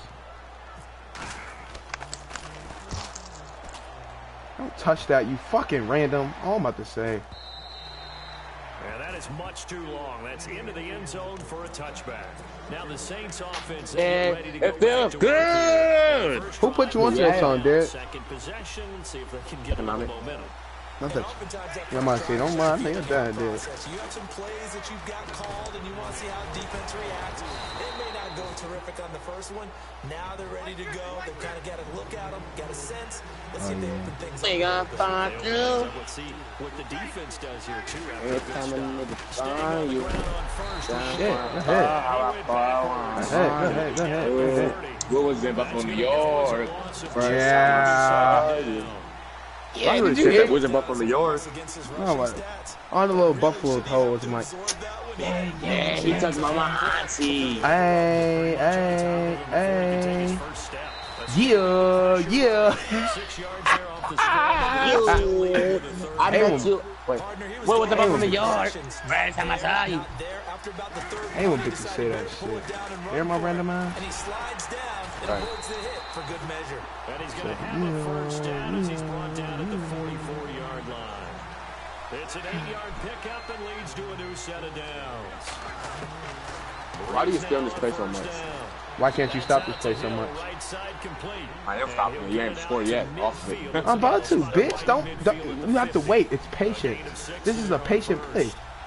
Don't touch that, you fucking random. All I'm about to say. Yeah, that is much too long. That's into the end zone for a touchback. Now the Saints offense is Yeah, ready to go it feels back to work here. good. First Who put you drive onto Yeah. that song, Derek? Second possession, see if they can get a little momentum. Not that. Oftentimes that Yeah, I might say, don't mind. I think it's that, dude. process. You have some plays that you've got called and you want to see how defense reacts. It may not go terrific on the first one. Now they're ready to go. They've kind of got a look at them, got a sense. Let's see if they open things up. We got five, They open things up. Let's see what the defense does here too. After a Every good time a stop. nigga Staying find on the you. ground on first. Shit, go ahead. Go ahead, go ahead, go ahead, go ahead. What was it Buffalo, New York? Yeah. Yeah, did did you you hear- hit? Was it Buffalo, New York? No, like, on the little buffalo toe was my. Yeah, he touched my auntie. Hey, hey, hey. Yeah, yeah. Six yards there off the You. I Hey, bet woman. you. Wait, what was the Buffalo, New York? Last time I saw you. I ain't want bitches to say that shit. Hear my random ass? And he slides down and Right. avoids the hit for good measure. And he's going to have a first down as he's brought down at the forty-four yard line. It's an eight yard pickup and leads to a new set of downs. Why do you stay on this play so much? Why can't you stop this play so much? Right side complete. I am stopping. You ain't scored yet. Off of it. I'm about to, bitch. Don't, don't. You have to wait. It's patient. This is a patient play.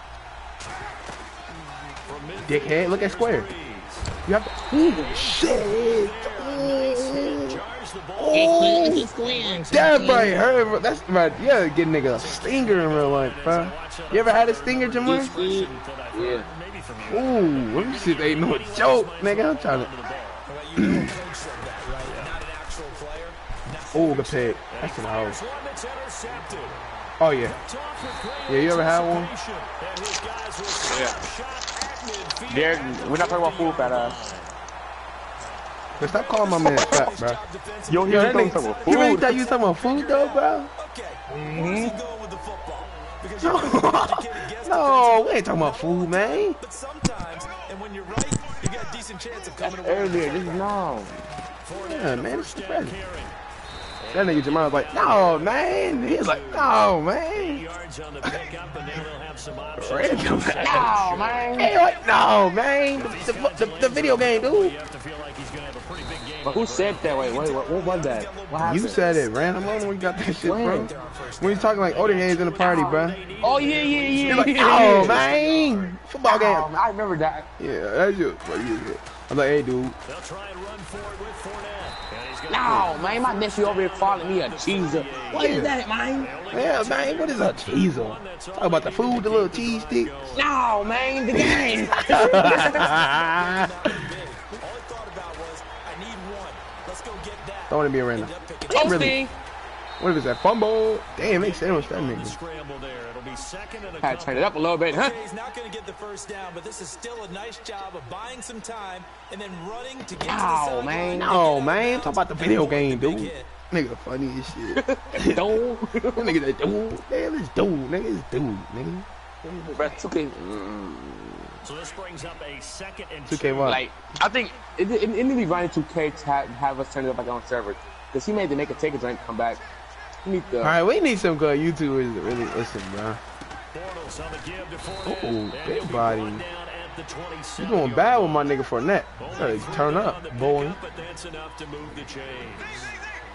Dickhead, look at square. You have to. Ooh, shit. Oh, damn, right. Her, that's right. Yeah, get nigga a stinger in real life, bro. You ever had a stinger, Jamar? Yeah. Ooh, let me see if they know a joke, nigga. I'm trying to. Oh, the pig. That's an hoe. Oh, yeah. Yeah, you ever had one? Yeah. Derek, we're not talking about food, fat ass. But stop calling my man fat, bro. Yo, he Yo, really that nigga, talking about he really food. thought you was talking about food, though, bro? No, we ain't talking about food, man. But sometimes, and when you're right, you got a decent chance of coming away. Earlier, this is now. Yeah, man, it's the present. That nigga Jamal was like, no, man. He was like, no, man. Yards on the pickup, and now they'll have some options. Random. No, man. Hey, like, no, man. The, the, the, the video game, dude. You have to feel like he's going to have a pretty big game. But who said that? Wait, wait, what, what was that? What happened? You said it, random. I don't know where you got that shit When? from. When you talking like older games in the party, bro. Oh, yeah, yeah, yeah. You're like, yeah. oh, man. Football game. Oh, I remember that. Yeah, that's you. I'm like, hey, dude. They'll try and run forward with Fournette. And he's gonna No, man, my nephew over here calling me a cheeser. What is that, man? Yeah, man, what is a cheeser? Talk about the food, the little cheese stick. No, man, the game. All I thought about was, I need one. Let's go get that. Don't want to be a random. Toasty. What if it's that fumble? Damn, they sandwiched that nigga. scramble there. It'll be second and a Had to turn it up a little bit, huh? He's not going to get the first down, but this is still a nice job of buying some time and then running to get No, to the sideline. man. No, man, talk about the video game, dude. Nigga funny as shit. Dude. Nigga that dude. Damn, it's dude, nigga, it's dude, nigga. Bro, two K. So this brings up a second and two K what? Like, I think it, it, it need to be running two K to have, have us turn it up like on server. Because he made the make a take a drink come back. We need the. Alright, we need some good YouTubers to really listen, bro. Bortles on the give to Fournette. Oh, And big he'll be body. brought down at the twenty-seven You doing bad with my nigga Fournette. Gotta turn up, boy. But that's enough to move the chains.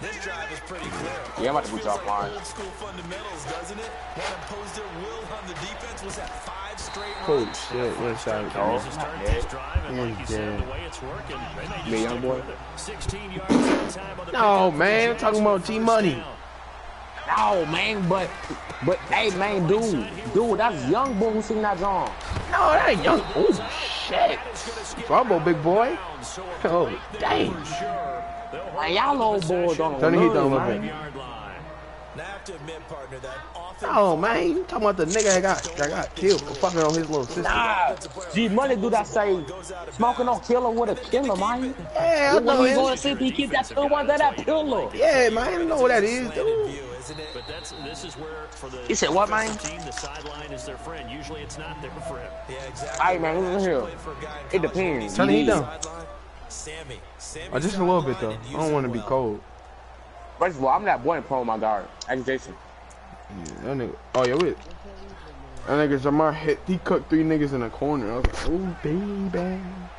This drive is pretty clear. Yeah, I'm about to put you offline. Old school fundamentals, doesn't it? What imposed their will on the defense was that five straight Holy runs. shit, what a shot. Oh, start this drive, and like you said, dead. the way it's working, they may Me, just young stick boy. with it. sixteen yards that time on the No, pickup for man, I'm the talking about Jags G first Money. down. No, man, but, but, hey, man, dude, dude, that's young boy who seen that song. No, that ain't young. Oh, shit. Fumble, big boy. Oh, dang. Man, y'all old boys don't Turn the heat down a know, little man. bit. Now, I have to admit, partner, that often Oh, man, you talking about the nigga that got, that got killed for fucking on his little sister. Nah, G Money do that say, smoking on killer with a killer, man. Yeah, I When know he go to it. sleep, he keep that two ones at that pillow. Yeah, man, I know what that is, dude. But that's this is where for the He said, what, man? team, the sideline is their friend. Usually it's not their friend. Yeah, exactly. Hey, man, listen here. It depends. Turn the heat down. Sammy. Sammy Oh, just a little bit, though. I don't want to be cold. First of all, I'm that boy in pro, my guard. Accusation. Yeah, that nigga. Oh, yeah, wait. That nigga Jamar hit. He cooked three niggas in the corner. I was like, oh, baby.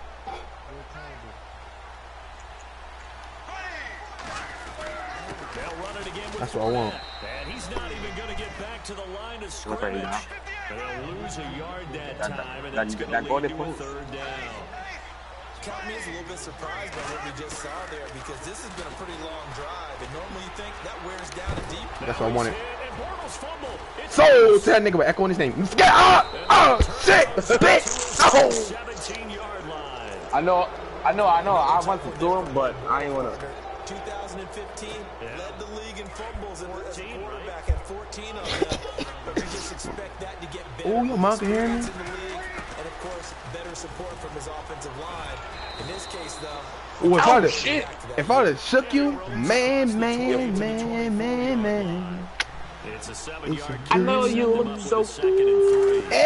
That's what I want. And he's not even going to get back to the line of scrimmage. But he'll lose a yard that time, and that's going to lead to a third down. Caught me as a little bit surprised by what we just saw there because this has been a pretty long drive, and normally you think that wears down a deep. That's what I wanted. So, to that nigga with echoing his name. Get up! Oh, shit! Spit! Oh! seventeen-yard line. I know, I know, I know. I want to do him, but I ain't wanna. twenty fifteen led the league in fumbles and as a quarterback at fourteen of them. But we just expect that to get better. Oh, your mom can hear me? In the league, and of course, better support from his offensive line. In this case, though. Ooh, if Oh, I'd shit. have, if I'd have shook you, man, man, man, man, man. It's a seven-yard I know you look so second and three.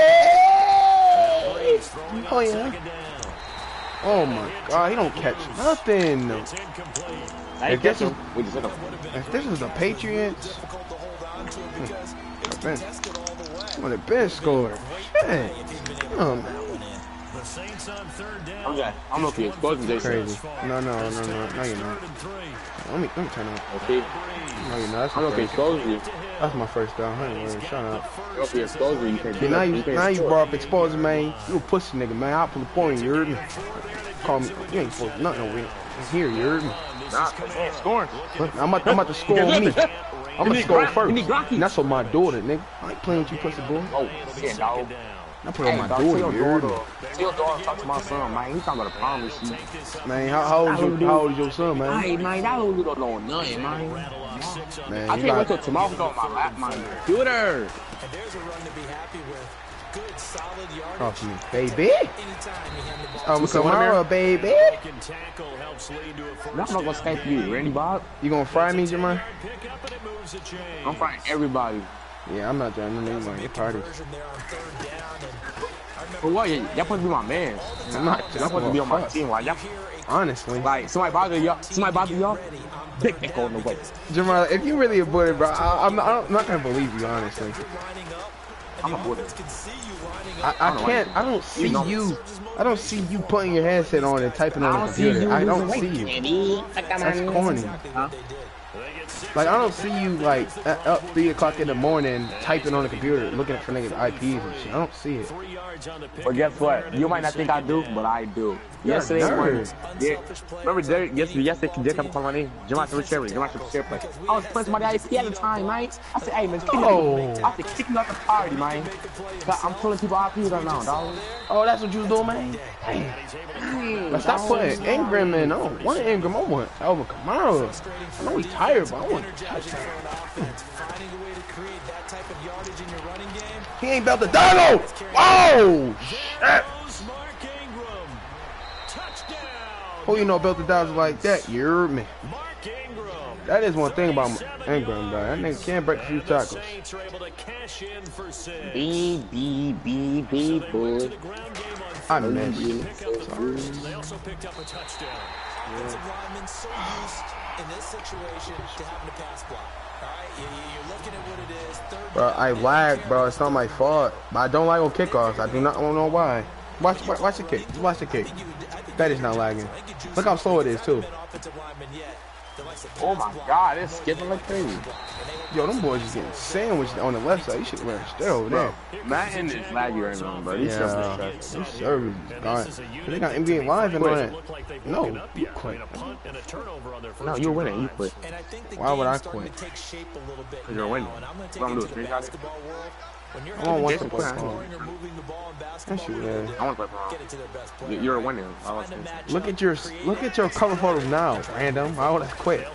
Hey! Throwing Oh, on yeah. second down. Oh, my God. He don't catch nothing. It's incomplete. I If ain't this catch is, him. We just hit him. if this is the Patriots, Difficult to hold on to because it's Ben. contested all the way. well, the bench scored. Shit. Oh, man. The Saints on third down. I'm just, I'm looking exposing Jason. Crazy. No, no, no, no. No, you're not. Third and three. Let me, let me turn it up. Okay. No, you're not. That's I'm my looking first, exposing you. that's my first down. Hey, man, shut up. I'm looking exposing you. You can't See, do now that. you, You can't now you score. brought up exposing, man. You a pussy nigga, man. I'll pull the point, you heard me? Call me, you ain't supposed to nothing over here. Here, you heard me? Nah, man, scoring. Look, I'm about, I'm about to score on me. I'm gonna score first. And that's on my daughter, nigga. I ain't playing with you, pussy boy. Oh, shit, dog. I put it on Hey, my dog, daughter, tell you your heard me? daughter, tell your daughter to talk to my son, man. He talking about a promise sheet. Man, how, how old is your, how old is your son, man? Hey, man, that little don't know nothing, man. Man, I you can't wait got, till tomorrow to go on my lap, man. Computer. And there's a run to be happy with. Good, solid yardage. talk to me, baby. Anytime you hand the ball Um, to tomorrow, baby. Tackle helps lead to a first I'm not gonna stay for you, Randy Bob. You gonna fry me, Jamar? pick up, and it moves the chain. I'm frying everybody. Yeah, I'm not trying to name my party. conversion there on third down. And For what? Y'all supposed to be my man. I'm not. Y'all supposed to be on my team. Like, y'all, Honestly, like somebody bother y'all, somebody bother y'all, big dick on the way. Jamar, if you really a bully, bro, I, I'm, not, I'm not gonna believe you, honestly. lining up. I'm a bully. Can see you lining I, up. I can't. I don't see know. you. I don't see you putting your headset on and typing I on don't the see computer. you. I don't losing see weight, you. Daddy. That's corny. Huh? Like I don't see you like at, up three o'clock in the morning typing on the computer, looking for niggas I Ps and shit. I don't see it. Three yards on the pick. But guess what? You might not think I do, but I do. You're a Yesterday, nerd. when, yeah, remember Derek, yesterday, yesterday, Derek come call my name, Jamal Sherry, Jamal Sherry play. I was playing somebody I P at the time, man. I said, hey, man, kick me Oh. out the- I said, kick me out the party, man. I'm pulling people I Ps right now, dog. Oh, that's what you was doing, man. Damn. But stop putting Ingram in. I don't want Ingram. I want Alvin Kamara. I know he's tired, but I want a touchdown. Finding a way to create that type of yardage in your running game. He ain't about to Donald. Oh shit. Mark Ingram. Touchdown. Who you know built the Dodgers like that? You heard me. Mark Ingram. That is one thing about Ingram, bro. That nigga can't break a few tackles. Saints are able to cash in for six. B, B, B, B, boy. The ground game on I third. missed you. Pick up the first. They also picked up a touchdown. Offensive linemen so used in this situation to having to pass block. All right, you, you- you're looking at what it is. Third Bro, I lagged, bro. It's not my fault. But I don't like on kickoffs. I do not I don't know why. Watch, watch, watch the kick. Just watch the kick. That is not lagging. Look how slow it is too. offensive lineman yet. Oh my God, it's skipping like crazy. Yo, them boys is getting sandwiched on the left side. You should wear a still over there. Madden is laggy right now, bro. These Yeah, servers this service is gone. They got N B A Live and all that. No, you quit. No, you're winning. You quit. Why would I quit? Because you're winning. What I'm gonna do? Screenshot it? I don't want to Jason, play quit. ball. That shit, man. I want to play prom. You- You're winning. I was thinking. Look at your look at your cover photos now, random. Why would I quit?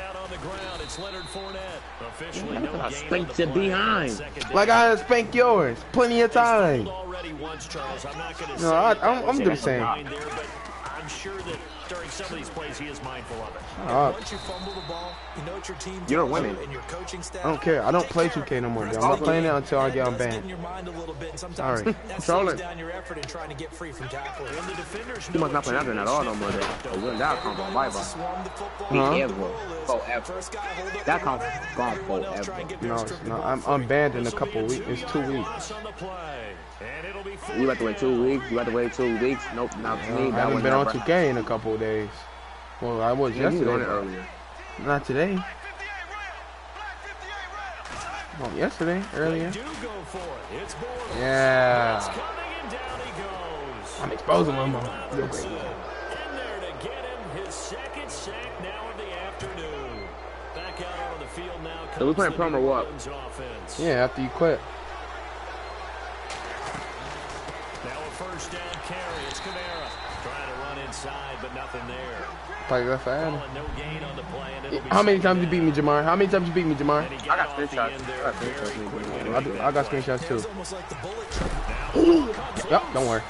I spanked you behind. Like I had spanked yours, plenty of time. No, I, I'm, I'm the same. I'm sure that during some of these plays he is mindful of it. Uh, Once you fumble the ball, you know what your team You're does, winning. and your coaching staff. I don't care. I don't play two K no more. Dude. I'm not playing it until I get on That does get in banned. your mind a little bit, and sometimes Sorry. that Control slows it. down your effort in trying to get free from tackling. When the defenders You must not play nothing at all no more. Though. You're in that combo. Bye bye. Swarm the football. Huh? Forever. Forever. First guy, hold up That the combo rock. gone Everyone else try and forever. get their No, it's script not. going I'm forward. unbanned in a couple weeks. It's two weeks. On the play. And it'll be You have to wait two weeks. You have to wait two weeks. Nope, not for me. I That haven't was been on never- two K in a couple of days. Well, I was Yeah, you was on it yesterday. earlier. Not today. Oh, yesterday, earlier. do go for it. It's Bortles. It's Yeah. coming and down he goes. I'm exposing him. Real In great. there to get him his second sack now of the afternoon. Back out on the field now. So we playing comes Plum the or New what? Orleans offense. Yeah, after you quit. Now a first down carry. It's Kamara trying to run inside, but nothing there. Probably left for Adam. Calling no gain on the play, and it'll be How many second times you beat me, Jamar? How many times you beat me, Jamar? And he I got got off the screenshots. end I there got very screenshots. quickly. I, do, I got screenshots too. It's almost like the bullet train. Yep, don't worry.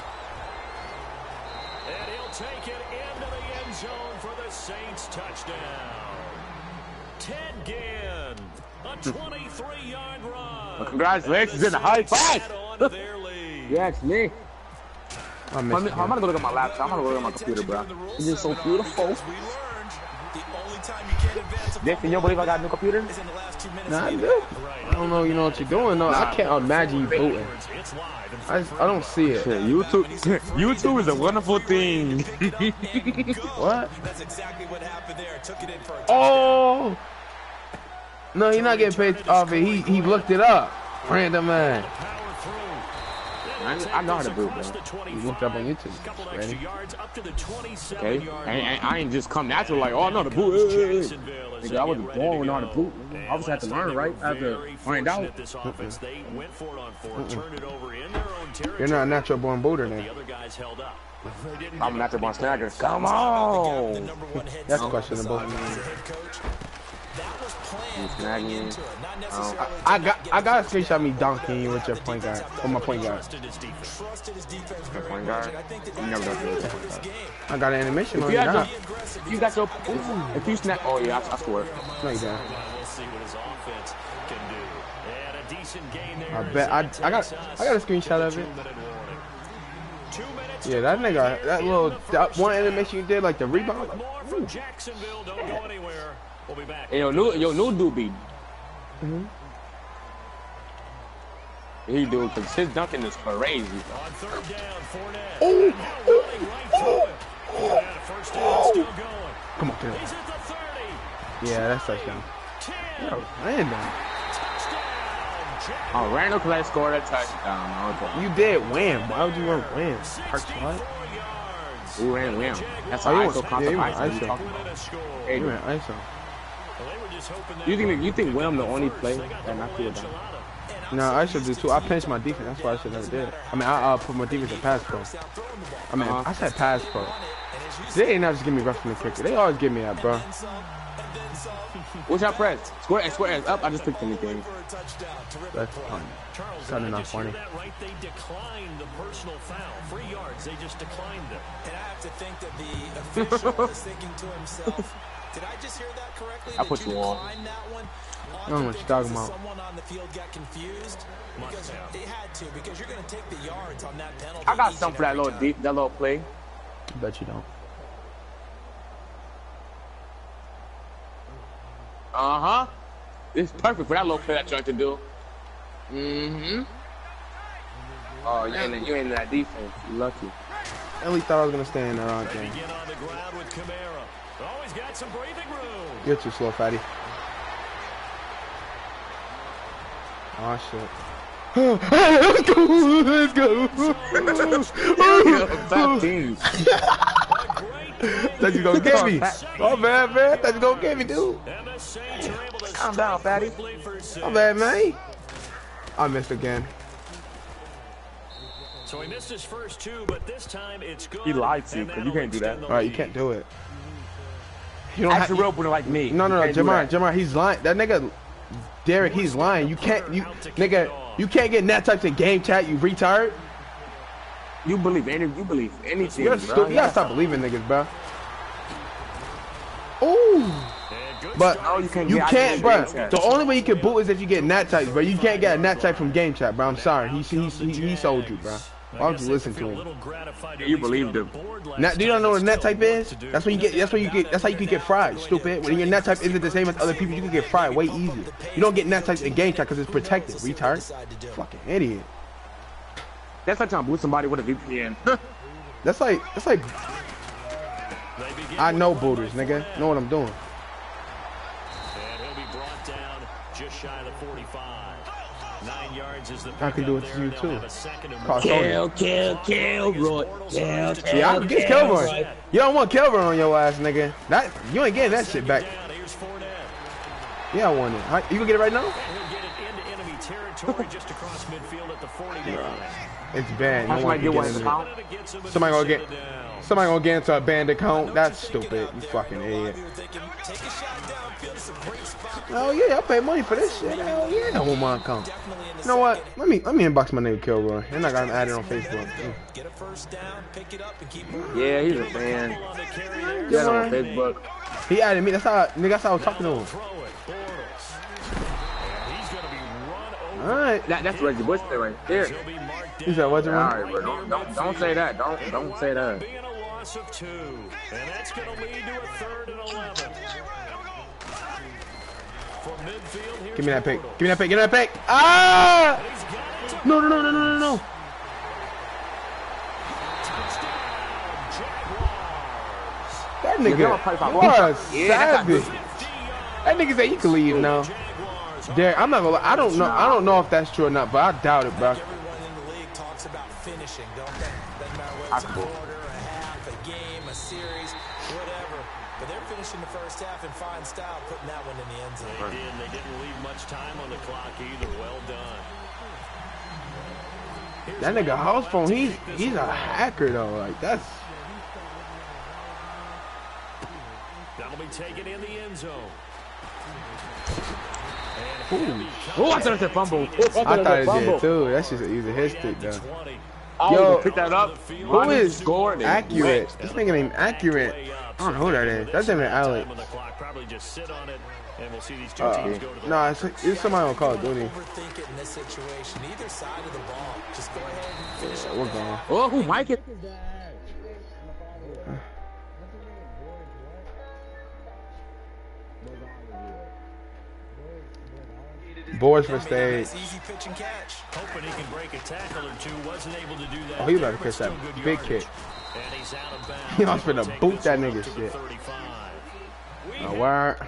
And he'll take it into the end zone for the Saints touchdown. Ted Ginn, a twenty-three yard run. Well, congratulations in the high five. Add on to their lead. You asked me. I I'm, missed I'm you. gonna go look at my laptop. I'm gonna go look at my computer, bro. It's just so beautiful. We learned the only time you can't advance a Dick, can you believe I got a new computer? is in the last two minutes. Nah, I of the do. I don't know. You know what you're doing? No, I can't imagine you booting. It's live in I, just, I don't see it. Shit, YouTube, YouTube is a wonderful thing. What? That's exactly what happened there. Took it in for a Oh! No, you're not getting paid off it. He he looked it up. Random man. power through. I, I know how to boot, bro. You looked up on YouTube. Couple Ready? extra yards up to the twenty-seven Okay, yard I, I, line. I ain't just come natural like, oh, I know how to boot. Hey, hey, hey. Jacksonville as Nigga, they I get wasn't ready born to with knowing how to go. boot. And I just had to last time learn, they right? were I had to very find fortunate out. This offense, they went for it on fourth, turned it over in their own territory. You're not a natural born booter The then. other guys held up. They didn't I'm a give natural born up any snagger. points. Come the on. number one head That's coach questionable. as a head coach. That was planned snagging going me. into it. Not Oh. necessarily I to got not get I a got a first screenshot of me dunking you with your point guard. With my point guard. Trusted his defense. trusted his defense very point much, guard? and I think that You never that's done key that. for this game. I got an animation on If you you, had now. your, if you got your, if you snap, oh yeah, I, I swear. No, you don't. Well, we'll see what his offense can do. And a decent gain there. I bet I I got I got a screenshot of it. Two minutes Yeah, that nigga, that little that one animation you did, like the rebound. more from Jacksonville. Don't go anywhere. We'll be back. Hey, yo, new, yo, new dude be. Mm-hmm. He do, cause his dunking is crazy. On third down, Fournette. Oh, running right through it. And a first down still going. Come on, He's at the thirty. yeah, that's touchdown. ten. Yo, random. Touchdown. Jack- Oh, Randall Clay scored a touchdown. Okay. You did win. Why would you run win? Park slide. sixty-four yards. We ran win. That's Oh, how you I so went- yeah, you confident. went I I S O. talking And about. a score. Hey, You ran I S O. Well, they were just hoping that You think you think William the only first. play They got that the not cool Williams down? Gelato. No, I should do too. I pinched my defense. That's why I should never did. I mean, I uh, put my defense in pass pro. I mean, Uh-huh. I said pass pro. They didn't have to give me roughing the kicker. They always give me that, bro. What's your press? Square and square is up. I just picked anything. That's funny. Charles, Kinda did I not just hear funny. that right? They declined the personal foul. Free yards. They just declined it. And I have to think that the official is thinking to himself, did I just hear that correctly? I Did put you on. decline that one? I don't know what you're talking about. Someone on the field got confused because they had to, because you're going to take the yards on that penalty. I got each something for and that every little time. deep, that little play. I bet you don't. Uh huh. It's perfect for that little play that you're to do. Mm-hmm. Oh, you ain't, you ain't in that defense. You lucky. I really thought I was gonna stay in that on They game. begin on the ground with Kamara. Oh, he's got some breathing room. You're too slow, fatty. Oh shit. Let's go! Let's go! Bad things. Thought you gonna get me. Oh man, man. Thought you gonna get me, dude. Calm down, fatty. Oh bad, man. I missed again. So he missed his first two, but this time it's good. He lied to you because you can't do that. All right, you can't do it. You don't Ask have a real player like me. No, no, no, Jamar, Jamar, he's lying. That nigga, Derek, he's lying. You can't, you, nigga, you can't get net types in game chat. You retard. You believe any, you believe anything. You're bro. stupid. You gotta stop believing niggas, bro. Ooh. But No, you can't you get can't, out bro. of game chat. The only way you can boot is if you get nat types, bro. You can't get a nat type from game chat, bro. I'm sorry. He he he, he sold you, bro. Why would you listen to him? You believed him. Now, do you not know what a net type is? That's when you get. That's when you get. That's how you can get fried, stupid. When your net type isn't the same as other people, you can get fried way easier. You don't get net types in game chat because it's protected, retard. Fucking idiot. That's like trying to boot somebody with a V P N. That's like. That's like. I know booters, nigga. Know what I'm doing. And he'll be brought down just shy of the forty-five. Nine yards is the I can do it to you too. Call Kill, kill, kill, Roy. Kill, kill, Yeah, I can get Kelvin. You don't want Kelvin on your ass, nigga. That you ain't getting that shit back. Yeah, I want it. How, you gonna get it right now? It's bad. You don't want to get it. Somebody gonna get. Somebody gonna get into a band account. That's stupid. You fucking idiot. Oh yeah, I pay money for this shit. Hell yeah, I want my account. You know what? Let me let me inbox my nigga Kilroy. And I got him added on Facebook. Yeah, he's a fan. Yeah, on Facebook. He added me. That's how nigga. That's how I was talking to him. All right. That, that's Reggie Bush there right there. He said, "What's All wrong?" right, bro. Don't, don't don't say that. Don't don't say that. Of two, and that's going to lead to a third and eleven. From midfield, Give me that pick. Give me that pick. Give me that pick. Ah! No, no, no, no, no, no, no. That nigga was savage. That nigga said he could leave now. Derek, I'm not gonna lie. I don't know. I don't know if that's true or not, but I doubt it, bro. Everyone in the league talks about finishing, don't they? Doesn't matter whether That's it's a cool. quarter, a half, a game, a series, whatever. But they're finishing the first half in fine style, putting that one in the end zone. They did. They didn't leave much time on the clock either. Well done. Here's That nigga house phone, he's he's a hacker though. Like that's. That'll be taken in the end zone. Oh, I thought it said fumble. Oh, I thought it fumble. did too. That's just using his stick though. I was Yo, gonna pick that up. Who is scored accurate? This nigga named Accurate. I don't know who that is. That's him and Alex. Probably just sit on it, and we'll see these two Uh, teams go to the no, it's, it's somebody on Call of Duty. Overthink it in this situation. Either side of the ball. Just go ahead and finish it. We're gone. Oh, who Mike it? Boards for stage. Easy pitch and catch. Hoping he can break a tackle or two. Wasn't able to do that. Oh, he about to there, catch but that still good big yardage. kick. And he's out of bounds. He was finna Take boot this that one nigga to the shit. thirty-five. We Oh, have word.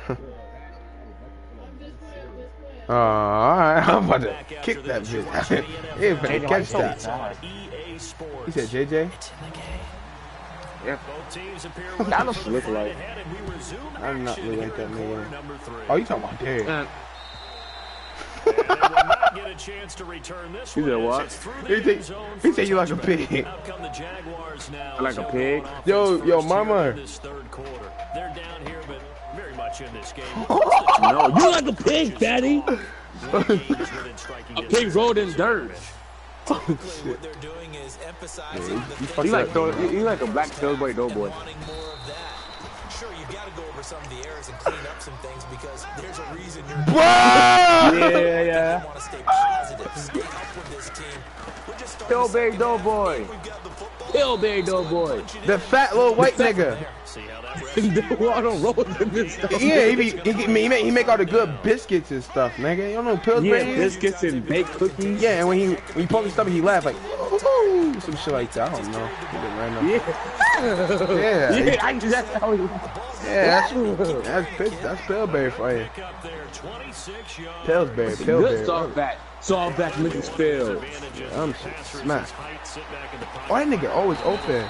Oh, alright. I'm about to kick that bitch. He ain't finna catch that. E A Sports. He said J J? Yeah. Both teams appear That looks look like. ahead, and we resume I'm not action really here like that in quarter nigga. number three. Oh, you talking about Derek? Uh, And they will not get a chance to return this He one said as what? it's through the He end said- zone he for said you like a touchback. pig. Out come the Jaguars now. Like a pig? Yo, yo, mama. This third quarter. They're down here, but very much in this game. no, you like a pig, daddy. A A pig rolled in dirt. What they're doing is emphasizing Yeah, the he- he things fucked You like up. throw, you, you like a black Pillsbury Doughboy. and wanting more of that. Sure, you've got to go over some of the errors and clean up some things because there's a reason you're Bro! Yeah, yeah. You want to stay positive, stay up with this team. We're just starting to Pillsbury second Doughboy. half. We've got the football. Pillsbury Doughboy. The fat little white nigga. See how that Water rolls in this stuff. Yeah, he, be, he, he, make, he make all the good biscuits and stuff, nigga. You don't know Pillsbury Yeah, is? biscuits and baked cookies. Yeah, and when he when he poke his stomach, he laugh like, ooh, some shit like that. I don't know. He been random. Yeah. Yeah. Yeah, I just that's how he. Yeah, that's that's Pitt- that's Pillsbury for you. Pillsbury, Good Pillsbury. soft back. Soft back Memphis Field. I'm smack. Why that nigga always open?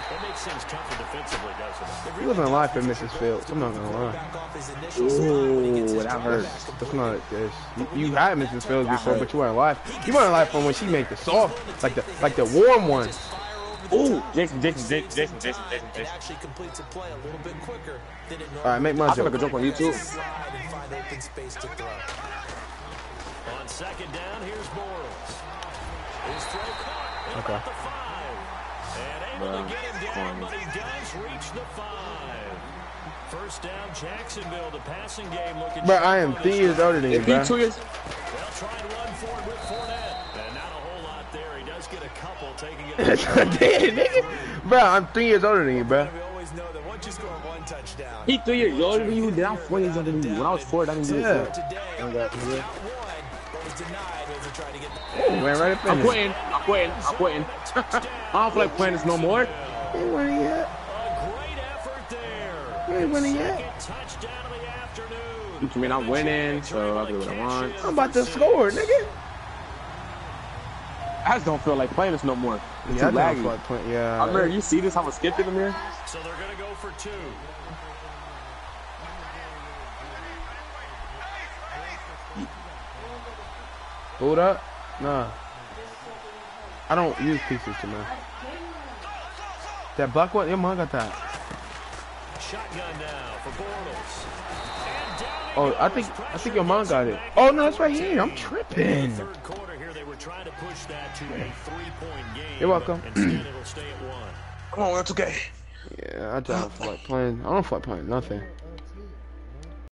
He wasn't alive for Missus Fields. I'm not gonna lie. Ooh, that hurt. That's, that's not this. You, you had Missus Fields before, but you weren't alive. You weren't alive from when she made the soft, like the like the warm ones. Ooh, Jason, Jason, Jason, Jason, Jason, Jason, Jason. Actually completes a play a little bit quicker than it All right, make my I feel joke. like a joke on YouTube. slide and find open space to throw. On second down, here's Bortles. His throw caught at Okay. about the five. And able to get him down, but he does reach the five. First down, Jacksonville. The passing game looking. Bro, I am three years older than you, If he bro. two years, They'll try and run for it with Fournette. And not a whole lot there. He does get a couple, taking it. Damn, nigga. Bro, I'm three years older than you, bro. We always know that once you score one touchdown, he three years older than you. Then I'm four years older than you. When I was four, I didn't do it. Yeah. today, I got- he got one, but was denied as he tried to get the Ooh, went right up in I'm there. quitting. I'm quitting. I'm quitting. I don't feel like playing this no more. You ain't winning yet. A great effort there. You ain't winning yet. Second touchdown of the afternoon. You mean I'm winning, so I'll do what I want. I'm about to score, nigga. I just don't feel like playing this no more. It's Yeah, I too don't laggy. feel like playing. Yeah. I remember, you see this? How I skipped it in there? So they're going to go for two. Hold up? Nah. I don't use pieces to man. That black one, your mom got that. Shotgun now for Bortles. And down Oh, he I goes, think I pressure think your mom comes got it. back. Oh no, that's right here. I'm tripping. Third quarter here, they were trying to push that to a three-point game. You're welcome. Instead, it'll stay at one. Come on, that's okay. Yeah, I don't feel like playing. I don't feel like playing nothing.